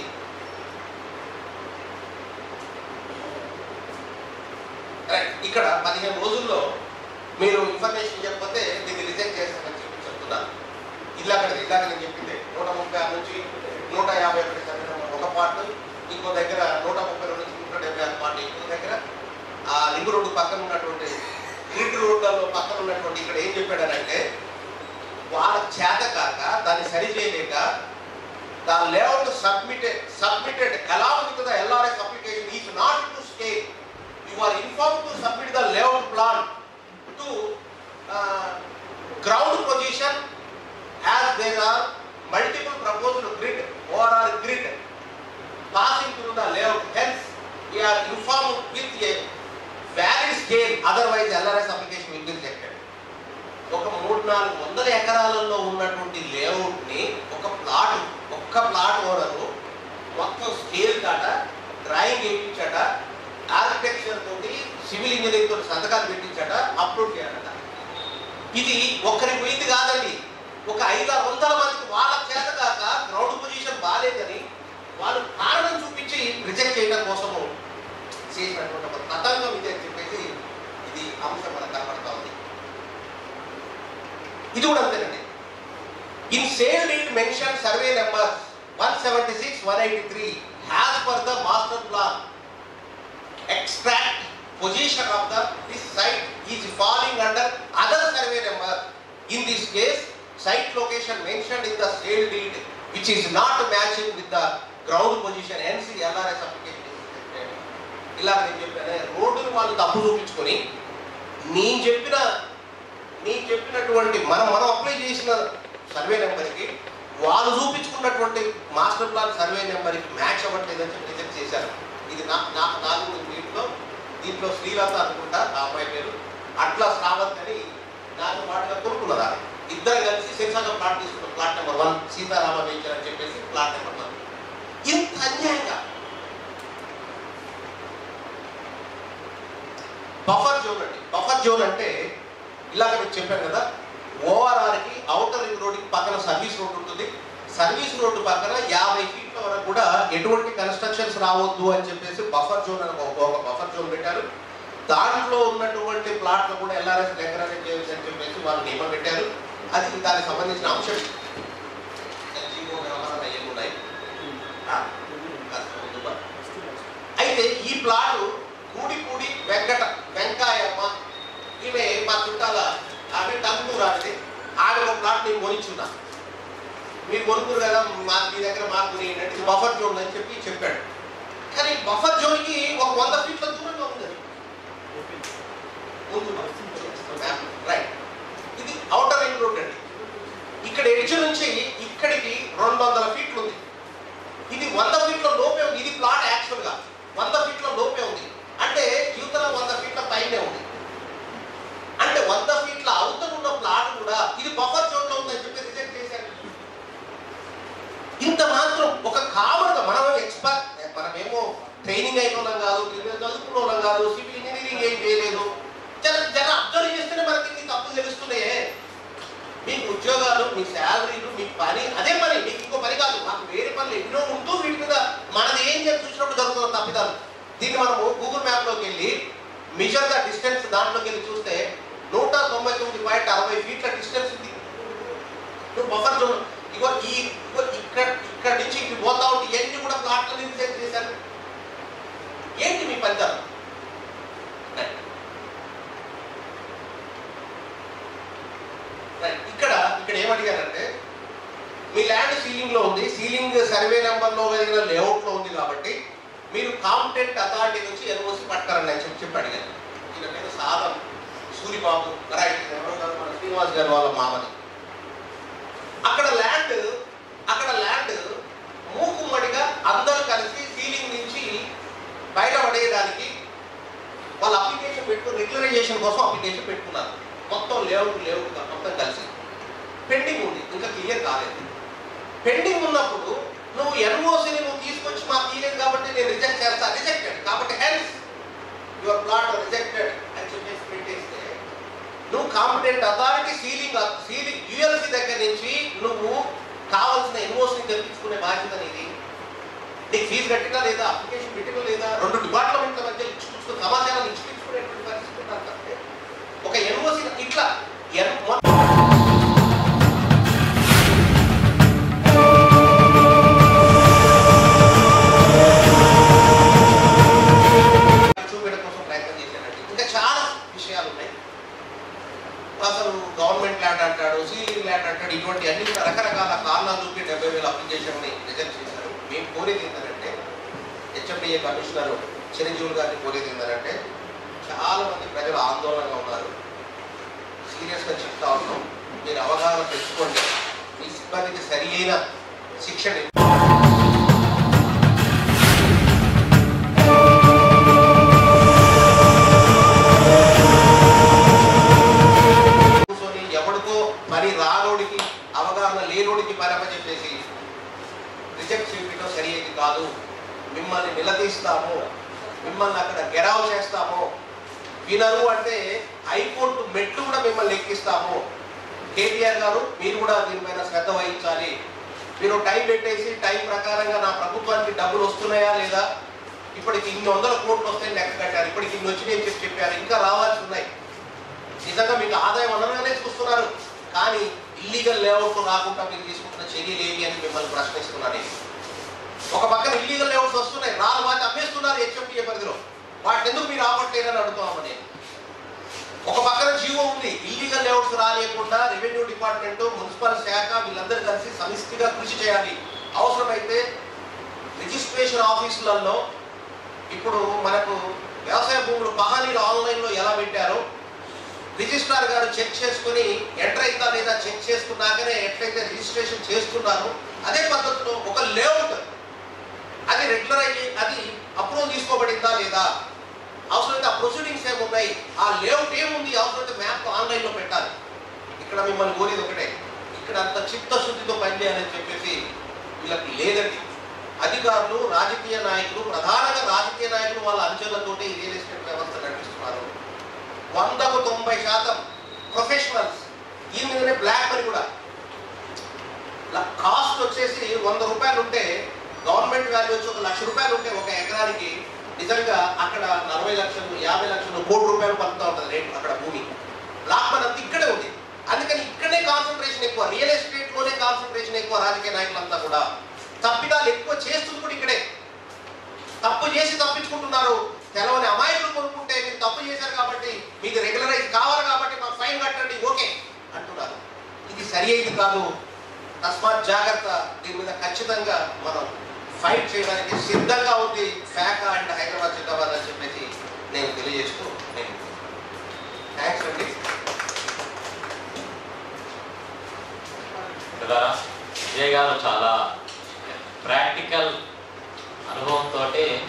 S3: ఇక్కడ పదిహేను రోజుల్లో మీరు ఇన్ఫర్మేషన్ చెప్పకపోతే దీన్ని రిజెక్ట్ చేస్తామని చెప్పి చెప్తున్నా. ఇలాగ ఇలాగ నేను చెప్పింది నూట ముప్పై ఆరు నుంచి నూట యాభై ఒకటి చదివిన ఒక పార్ట్, ఇంకో దగ్గర నూట ముప్పై రెండు నుంచి నూట డెబ్బై ఆరు పార్ట్, ఇంకో దగ్గర ఆ రింగ్ రోడ్డు పక్కన ఉన్నటువంటి రింగ్ రోడ్లలో పక్కన ఉన్నటువంటి ఇక్కడ ఏం చెప్పాడనంటే వాళ్ళ చేత కాక దాన్ని సరి చేయలేక the layout submitted submitted along with the LRS application is not to scale. You are informed to submit the layout plan to ground position as there are multiple proposed grid ORR grid passing through the layout. Hence, we are informed with a valid scale. Otherwise, L R S application will be rejected. ఒక మూడు నాలుగు వందల ఎకరాలలో ఉన్నటువంటి layout ని ఒక plot ఒక్క plot owner మొత్తం స్కేల్ కాట డ్రాయింగ్ వేయించాట, ఆర్కిటెక్చర్ తోటి సివిల్ ఇంజనీరింగ్ తోటి సంతకాలు పెట్టించాట, అప్లోడ్ చేయాలట. ఇది ఒక్కరి పోయింది కాదండి, ఒక ఐదు ఆరు వందల మందికి వాళ్ళ చేత కాక గ్రౌండ్ పొజిషన్ బాగాలేదని వాళ్ళు కారణం చూపించి రిజెక్ట్ చేయడం కోసము చేసినటువంటి ఒక తతంగం ఇది అని చెప్పేసి ఇది అంశం మనకు కనబడతా ఉంది. ఇది కూడా అంతేనండి. In sale deed mention survey number one seventy-six one eighty-three as per the master plan extract position of the this site is falling under other survey number. In this case, site location mentioned in the sale deed which is not matching with the ground position, hence L R S application is rejected. ఇలా నేను చెప్పాను, రోడ్డును వాళ్ళు తప్పు చూపించుకొని నేను చెప్పిన నేను చెప్పినటువంటి మనం మనం అప్లై చేసిన సర్వే నెంబర్కి వాళ్ళు చూపించుకున్నటువంటి మాస్టర్ ప్లాన్ సర్వే నెంబర్కి మ్యాచ్ అవ్వట్లేదని చెప్పి రిజెక్ట్ చేశారు. ఇది నా నాకు నాలుగు దీంట్లో దీంట్లో శ్రీలత అనుకుంటా ఆ అమ్మాయి పేరు, అట్లా శ్రావత్ అని నాతో పాటుగా కొనుక్కున్నదా ఇద్దరు కలిసి శీర్షంగా ప్లాట్ తీసుకున్న plot number one Seetharama venture అని చెప్పేసి ప్లాట్ నెంబర్ వన్. ఇంత అన్యాయంగా బఫర్ జోన్ అండి. బఫర్ జోన్ అంటే ఇలాగ మీకు చెప్పాను కదా, ఓఆర్ఆర్కి అవుటర్ రింగ్ రోడ్డుకి పక్కన సర్వీస్ రోడ్డు ఉంటుంది. సర్వీస్ రోడ్డు పక్కన యాభై ఫీట్ల వరకు కూడా ఎటువంటి కన్స్ట్రక్షన్స్ రావద్దు అని చెప్పేసి బఫర్ జోన్ అని ఒక బఫర్ జోన్ పెట్టారు. దాంట్లో ఉన్నటువంటి ప్లాట్లు కూడా ఎల్ఆర్ఎస్ డెకరేషన్ చేయాల్సి అని చెప్పేసి వాళ్ళు నియమం పెట్టారు. అది దానికి సంబంధించిన అంశం ఉన్నాయి. అయితే ఈ ప్లాట్ కూడిపూడి వెంకట వెంకాయమ్మ, ఈమె మా చుట్టాల ఆమె టంగురు ఆడితే ఆమె ఒక ప్లాట్ నేను కొనిచ్చున్నా, మీరు కొనుక్కురు కదా మా మీ దగ్గర మాకు ఏంటంటే బఫర్ జోన్ అని చెప్పి చెప్పాడు. కానీ బఫర్ జోన్కి ఒక వంద ఫీట్ల దూరంగా ఉంది. రైట్, ఇది అవుటర్ రింగ్ రోడ్ అండి. ఇక్కడ ఎడ్జ్ నుంచి ఇక్కడికి రెండు వందల ఫీట్లు ఉంది. ఇది వంద ఫీట్ల లోపే ఉంది. ఇది ప్లాట్ యాక్చువల్గా వంద ఫీట్ల లోపే ఉంది. అంటే యువతల వంద ఫీట్ల పైనే ఉంది. అంటే వంద ఫీట్ల అవతల ఉన్న ప్లాట్ కూడా ఇది బఫర్ జోన్ లో ఉందని చెప్పి రిజెక్ట్ చేశారు. ఇంత మాత్రం ఒక కామన్గా మనం ఎక్స్పర్ట్, మనమేమో ట్రైనింగ్ అయిన వాళ్ళం కాదు, చదువుకున్న వాళ్ళం కాదు, సివిల్ ఇంజనీరింగ్ ఏం చేయలేదు. జర జర అబ్జర్వ్ చేస్తేనే మనకి ఇన్ని తప్పులు తెలుస్తున్నాయే. మీకు ఉద్యోగాలు, మీ శాలరీలు, మీ పని అదే పని, మీకు ఇంకో పని కాదు. మాకు వేరే పనులు ఎన్నో ఉంటూ వీటి మీద మనది ఏం చేసి చూసినప్పుడు జరుగుతున్న తప్పిదాలు. దీన్ని మనము గూగుల్ మ్యాప్లోకి వెళ్ళి మిజర్ ద డిస్టెన్స్ దాంట్లోకి వెళ్ళి చూస్తే నూట తొంభై తొమ్మిది పాయింట్ అరవై ఫీట్ల డిస్టెన్స్ ఉంది. నువ్వు బఫర్ జోన్ ఇగో ఈ ఇక్కడ ఇక్కడ నుంచి ఇవి పోతా ఉంటే ఇవన్నీ కూడా ప్లాట్లని రిజెక్ట్ చేశారు. ఏంటి మీ ఫలితాలు? ఇక్కడ ఇక్కడ ఏమడిగారంటే మీ ల్యాండ్ సీలింగ్ లో ఉంది, సీలింగ్ సర్వే నెంబర్ లో కలిగిన లేఅవుట్ లో ఉంది కాబట్టి మీరు కాంపిటెంట్ అథారిటీ నుంచి ఎన్ఓసి పట్టుకారండి అని చెప్పి చెప్పి అడిగారు. ఈయన పేరు సాదం సూరిబాబు, రైట్, ఎవరో కాదు మన శ్రీనివాస్ గారి వాళ్ళ మామని. అక్కడ ల్యాండ్ అక్కడ ల్యాండ్ మూకుమ్మడిగా అందరూ కలిసి సీలింగ్ నుంచి బయటపడేయడానికి వాళ్ళు అప్లికేషన్ పెట్టుకుని రెగ్యులరైజేషన్ కోసం అప్లికేషన్ పెట్టుకున్నారు. మొత్తం లేఅవుట్ లేఅవుట్ మొత్తం కలిసి పెండింగ్ ఉంది, ఇంకా క్లియర్ కాలేదు. పెండింగ్ ఉన్నప్పుడు నువ్వు ఎన్ఓసిని నువ్వు తీసుకొచ్చి మాకు తీయలేదు కాబట్టి నేను రిజెక్ట్ చేస్తా, రిజెక్టెడ్ కాబట్టి హెన్స్ యువర్ ప్లాట్ రిజెక్టెడ్ అని చెప్పేసి పెట్టేస్తే నువ్వు competent authority ceiling ceiling ULC దగ్గర నుంచి నువ్వు కావాల్సిన ఎన్ఓసిని తెప్పించుకునే బాధ్యత నీది. నీకు ఫీజు కట్టినా లేదా, అప్లికేషన్ పెట్టినా లేదా, రెండు డిపార్ట్మెంట్ల మధ్య ఇచ్చుకుంటున్న సమాచారాన్ని ఇచ్చుకుంటుకునేటువంటి పరిస్థితి ఉన్నారు. ఒక ఎన్ఓసి ఇట్లా చూపెట్టడం కోసం ప్రయత్నం చేశానండి. ఇంకా చాలా విషయాలు ఉన్నాయి. అసలు గవర్నమెంట్ ల్యాండ్ అంటాడు, సీలింగ్ ల్యాండ్ అంటాడు, ఇటువంటి అన్ని కూడా రకరకాల కారణాలు చూపి డెబ్బై వేల అప్లికేషన్ని రిజెక్ట్ చేశారు. మేము కోరేది ఏంటంటే హెచ్ఎండిఏ కమిషనర్ చిరంజీవులు గారిని కోరేది ఏంటంటే చాలా మంది ప్రజలు ఆందోళనగా ఉన్నారు. సీరియస్గా చెప్తా ఉన్నాం, మీరు అవగాహన తెచ్చుకోండి, మీ సిబ్బందికి సరి అయిన శిక్షణ కూర్చొని ఎవడికో పని రానోడికి అవగాహన లేనోడికి పని అప్పచెప్పేసి రిజెక్ట్ చేయడం సరి అయింది కాదు. మిమ్మల్ని నిలదీస్తాము, మిమ్మల్ని అక్కడ గెరావ్ చేస్తాము, వినరు అంటే హైకోర్టు మెట్లు కూడా మిమ్మల్ని ఎక్కిస్తాము. కేటీఆర్ గారు మీరు కూడా దీనిపైన శ్రద్ధ వహించాలి. మీరు టైం పెట్టేసి టైం ప్రకారంగా నా ప్రభుత్వానికి డబ్బులు వస్తున్నాయా లేదా, ఇప్పటికి ఇన్ని వందల కోట్లు వస్తాయని లెక్క కట్టారు, ఇప్పటికి ఇన్ని వచ్చినాయని చెప్పి చెప్పారు, ఇంకా రావాల్సి ఉన్నాయి. నిజంగా మీకు ఆదాయం వనరుగానే చూస్తున్నారు, కానీ ఇల్లీగల్ లేఅవుట్లు రాకుండా మీరు తీసుకుంటున్న చర్యలు ఏమి అని మిమ్మల్ని ప్రశ్నిస్తున్నాను. ఒక పక్కన ఇల్లీగల్ లేఅవుట్స్ వస్తున్నాయి, రాళ్ళు వాటి అమ్మేస్తున్నారు హెచ్ఎండిఏ పరిధిలో, వాటిని ఎందుకు మీరు ఆపట్లేదని అడుగుతామని. ఒక పక్కన జీవో ఉంది, ఇల్లీగల్ లేఅవుట్స్ రాలేకుండా రెవెన్యూ డిపార్ట్మెంట్, మున్సిపల్ శాఖ వీళ్ళందరూ కలిసి సమిష్టిగా కృషి చేయాలి. అవసరమైతే రిజిస్ట్రేషన్ ఆఫీసులలో ఇప్పుడు మనకు వ్యవసాయ భూములు పహానీలు ఆన్లైన్లో ఎలా పెట్టారో రిజిస్ట్రార్ గారు చెక్ చేసుకుని ఎంటర్ అవుతా లేదా చెక్ చేసుకున్నాకనే ఎట్లయితే రిజిస్ట్రేషన్ చేస్తున్నారో అదే పద్ధతిలో ఒక లేఅవుట్ అది రెగ్యులర్ అయ్యి అది అప్రూవల్ తీసుకోబడిందా లేదా, అవసరమైతే ఆ ప్రొసీడింగ్స్ ఏమున్నాయి, ఆ లేఅవుట్ ఏముంది, అవసరమైతే మ్యాప్ ఆన్లైన్లో పెట్టాలి. ఇక్కడ మిమ్మల్ని కోరేది ఒకటే, ఇక్కడ అంత చిత్తశుద్ధితో పనిచేయాలని చెప్పేసి వీళ్ళకి లేదండి. అధికారులు, రాజకీయ నాయకులు, ప్రధానంగా రాజకీయ నాయకులు వాళ్ళ అంచెలతోటి ఈ రియల్ ఎస్టేట్ వ్యవస్థ నడిపిస్తున్నారు. వందకు తొంభై శాతం ప్రొఫెషనల్స్. దీని మీదనే బ్లాక్ మనీ కూడా. కాస్ట్ వచ్చేసి వంద రూపాయలు ఉంటే గవర్నమెంట్ వాల్యూ వచ్చి ఒక లక్ష రూపాయలు ఉంటే ఒక ఎకరానికి నిజంగా అక్కడ నలభై లక్షలు యాభై లక్షలు కోటి రూపాయలు పలుకుతూ ఉంటుంది రేటు అక్కడ భూమి. బ్లాక్ మనీ అంతా ఇక్కడే ఉంది. అందుకని ఇక్కడే కాన్సన్ట్రేషన్ ఎక్కువ, రియల్ ఎస్టేట్ లోనే కాన్సన్ట్రేషన్ ఎక్కువ. రాజకీయ నాయకులంతా కూడా తప్పిదాలు ఎక్కువ చేస్తుంది కూడా ఇక్కడే. తప్పు చేసి తప్పించుకుంటున్నారు. తెలవని అమాయకులు కొనుక్కుంటే మీరు తప్పు చేశారు కాబట్టి మీకు రెగ్యులరైజ్ కావాలి కాబట్టి మాకు ఫైన్ కట్టండి ఓకే అంటున్నారు. ఇది సరి అయింది కాదు. తస్మాత్ జాగ్రత్త. దీని మీద ఖచ్చితంగా మనం ఫైట్ చేయడానికి సిద్ధంగా ఉంది ఫ్యాకా అండ్ హైదరాబాద్ జిందాబాద్ అని చెప్పేసి నేను తెలియజేస్తూ నేను థ్యాంక్స్ అండి.
S1: విజయ్ గారు చాలా ప్రాక్టికల్ అనుభవంతో,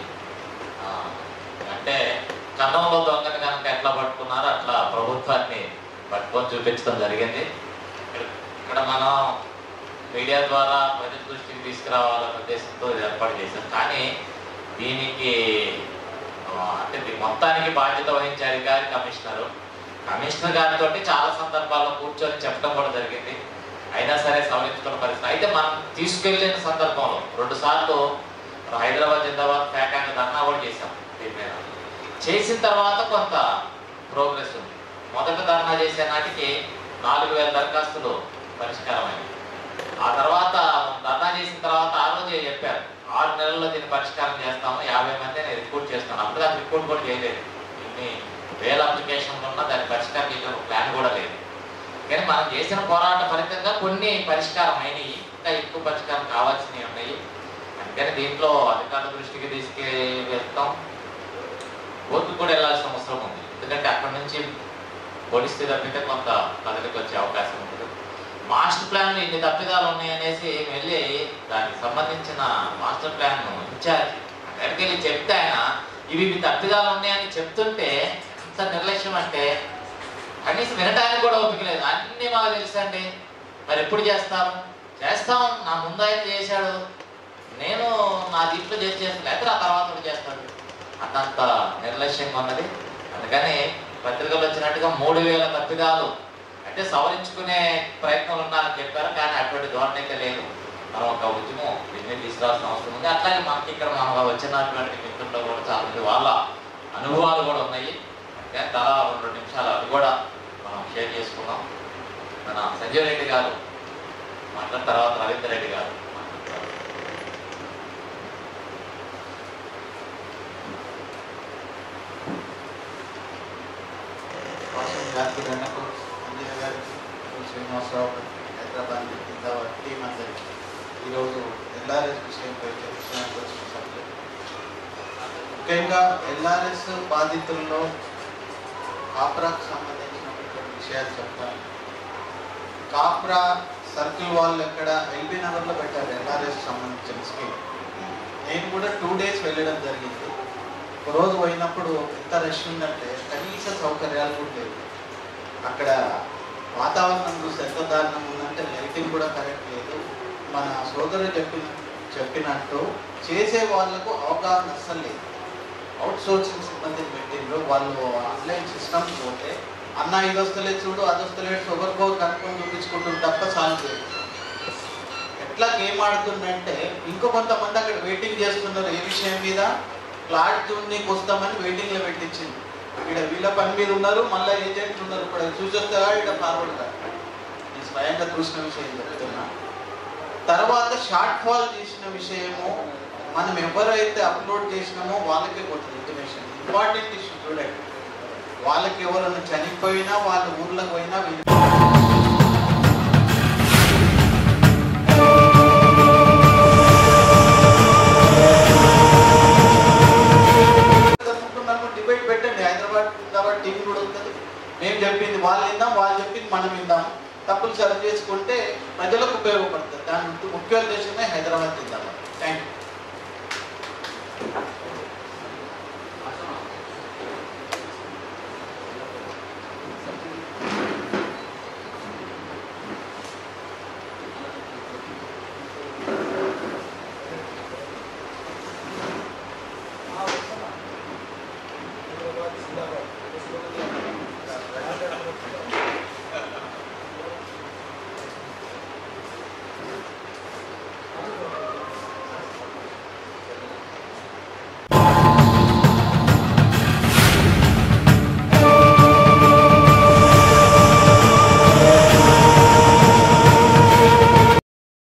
S1: అంటే కన్నంలో దొంగని కనుక ఎట్లా పట్టుకున్నారో అట్లా ప్రభుత్వాన్ని పట్టుకొని చూపించడం జరిగింది. ఇక్కడ మనం మీడియా ద్వారా ప్రజల దృష్టికి తీసుకురావాలన్న ఉద్దేశంతో ఏర్పాటు చేశాం. కానీ దీనికి అంటే మొత్తానికి బాధ్యత వహించే అధికారి కమిషనరు. కమిషనర్ గారితో చాలా సందర్భాల్లో కూర్చొని చెప్పడం కూడా జరిగింది. అయినా సరే సవరించుకున్న పరిస్థితి. అయితే మనం తీసుకెళ్లిన సందర్భంలో రెండు సార్లు హైదరాబాద్ జిందాబాద్ ఫ్యాకాన్ని ధర్నా కూడా చేశాం. దీని మీద చేసిన తర్వాత కొంత ప్రోగ్రెస్ ఉంది. మొదట ధర్నా చేసే నాటికి నాలుగు వేల దరఖాస్తులు పరిష్కారమైంది. ఆ తర్వాత ధర్నా చేసిన తర్వాత ఆ రోజే చెప్పారు ఆరు నెలల్లో దీన్ని పరిష్కారం చేస్తాము, యాభై మంది నేను రిపోర్ట్ చేస్తాను. అప్పుడు దాన్ని రిపోర్ట్ కూడా చేయలేదు. ఇన్ని వేల అప్లికేషన్లు ఉన్నా దాన్ని పరిష్కారం చేసే ప్లాన్ కూడా లేదు. కానీ మనం చేసిన పోరాట ఫలితంగా కొన్ని పరిష్కారం అయినాయి, ఇంకా ఎక్కువ పరిష్కారం కావాల్సినవి ఉన్నాయి. అందుకని దీంట్లో అధికారుల దృష్టికి తీసుకెళ్తాం. కోర్టుకు కూడా వెళ్ళాల్సిన అవసరం ఉంది. ఎందుకంటే అక్కడి నుంచి పోలీసు తప్పితే కొంత కదలికి వచ్చే అవకాశం ఉంటుంది. మాస్టర్ ప్లాన్ ఇన్ని తప్పిదాలు ఉన్నాయనేసి వెళ్ళి దానికి సంబంధించిన మాస్టర్ ప్లాన్ ఇన్ఛార్జ్ అక్కడికి వెళ్ళి చెప్తే ఆయన ఇవి ఇవి తప్పిదాలు ఉన్నాయని చెప్తుంటే ఎంత నిర్లక్ష్యం అంటే కనీసం వినటానికి కూడా ఓపిక లేదు. అన్నీ మాకు తెలుసండి, మరి ఎప్పుడు చేస్తాం చేస్తాం నా ముందు ఆయన చేశాడు, నేను నా దీంట్లో చేసి చేస్తాను, లేకపోతే ఆ తర్వాత కూడా చేస్తాడు అంతంత నిర్లక్ష్యంగా ఉన్నది. అందుకని పత్రికలు వచ్చినట్టుగా మూడు వేల తప్పిదాలు అంటే సవరించుకునే ప్రయత్నాలు ఉన్నారని చెప్పారు. కానీ అటువంటి ధోరణి అయితే లేదు. మనం ఒక ఉద్యమం దీన్ని తీసుకురావాల్సిన అవసరం ఉంది. అట్లాగే మనకి ఇక్కడ మనం వచ్చినటువంటి మిత్రుల్లో కూడా చాలా మంది వాళ్ళ అనుభవాలు కూడా ఉన్నాయి. కానీ తలా రెండు నిమిషాలు అవి కూడా మనం షేర్ చేసుకున్నాం. మన సంజయ్ రెడ్డి గారు మాట్లాడిన తర్వాత రవీంద్ర రెడ్డి గారు మాట్లాడతారు.
S4: శ్రీనివాసరావు హైదరాబాద్ జిందాబాద్ టీం అందరికీ ఈరోజు ఎల్ఆర్ఎస్ విషయంపై తెలుసుకోవడానికి వచ్చిన సబ్జెక్ట్. ముఖ్యంగా ఎల్ఆర్ఎస్ బాధితుల్లో కాప్రాకు సంబంధించినటువంటి విషయాలు చెప్తాను. కాప్రా సర్కిల్ వాళ్ళు ఎక్కడ ఎల్బీ నగర్లో పెట్టారు ఎల్ఆర్ఎస్ సంబంధించిన స్కీమ్. నేను కూడా టూ డేస్ వెళ్ళడం జరిగింది. ఒక రోజు పోయినప్పుడు ఎంత రష్ ఉందంటే కనీస సౌకర్యాలు కూడా లేవు. అక్కడ వాతావరణం చూస్తే ఎంత దారుణం ఉందంటే లైటింగ్ కూడా కరెక్ట్ లేదు. మన సోదరుడు చెప్పిన చెప్పినట్టు చేసే వాళ్లకు అవగాహన అస్సలు లేదు. అవుట్ సోర్సింగ్ సిబ్బందిని పెట్టిండ్రు. వాళ్ళు ఆన్లైన్ సిస్టమ్స్ పోతే అన్న ఇది వస్తలేదు చూడు అది వస్తలేదు ఒకరికో కనుక్కొని చూపించుకుంటుంది తప్ప సాల్వ్ చేయదు. ఎట్లా గేమ్ ఆడుతుందంటే ఇంకో కొంతమంది అక్కడ వెయిటింగ్ చేస్తున్నారు. ఏ విషయం మీద ఫ్లాట్ నీకు వస్తామని వెయిటింగ్లో పెట్టించింది. ఇక్కడ వీళ్ళ పని మీద ఉన్నారు, మళ్ళీ ఏజెంట్లు ఉన్నారు. ఇప్పుడు చూసొస్తా ఇక్కడ ఫార్వర్డ్ కాదు, నేను స్వయంగా చూసిన విషయం చెప్తున్నా. తర్వాత షార్ట్ ఫాల్ చేసిన విషయము మనం ఎవరైతే అప్లోడ్ చేసినామో వాళ్ళకే పోతుంది ఇంటిమేషన్. ఇంపార్టెంట్ ఇష్యూ చూడండి, వాళ్ళకి ఎవరైనా చనిపోయినా వాళ్ళ ఊర్లకు పోయినా డిబేట్ పెట్టండి. హైదరాబాద్ కాబట్టి టీం కూడా ఉంటుంది. మేము చెప్పింది వాళ్ళు విందాం, వాళ్ళు చెప్పింది మనం విందాం. తప్పులు సరి చేసుకుంటే ప్రజలకు ఉపయోగపడుతుంది. దాని ముఖ్య ఉద్దేశమే హైదరాబాద్ తిందాం. Thank you.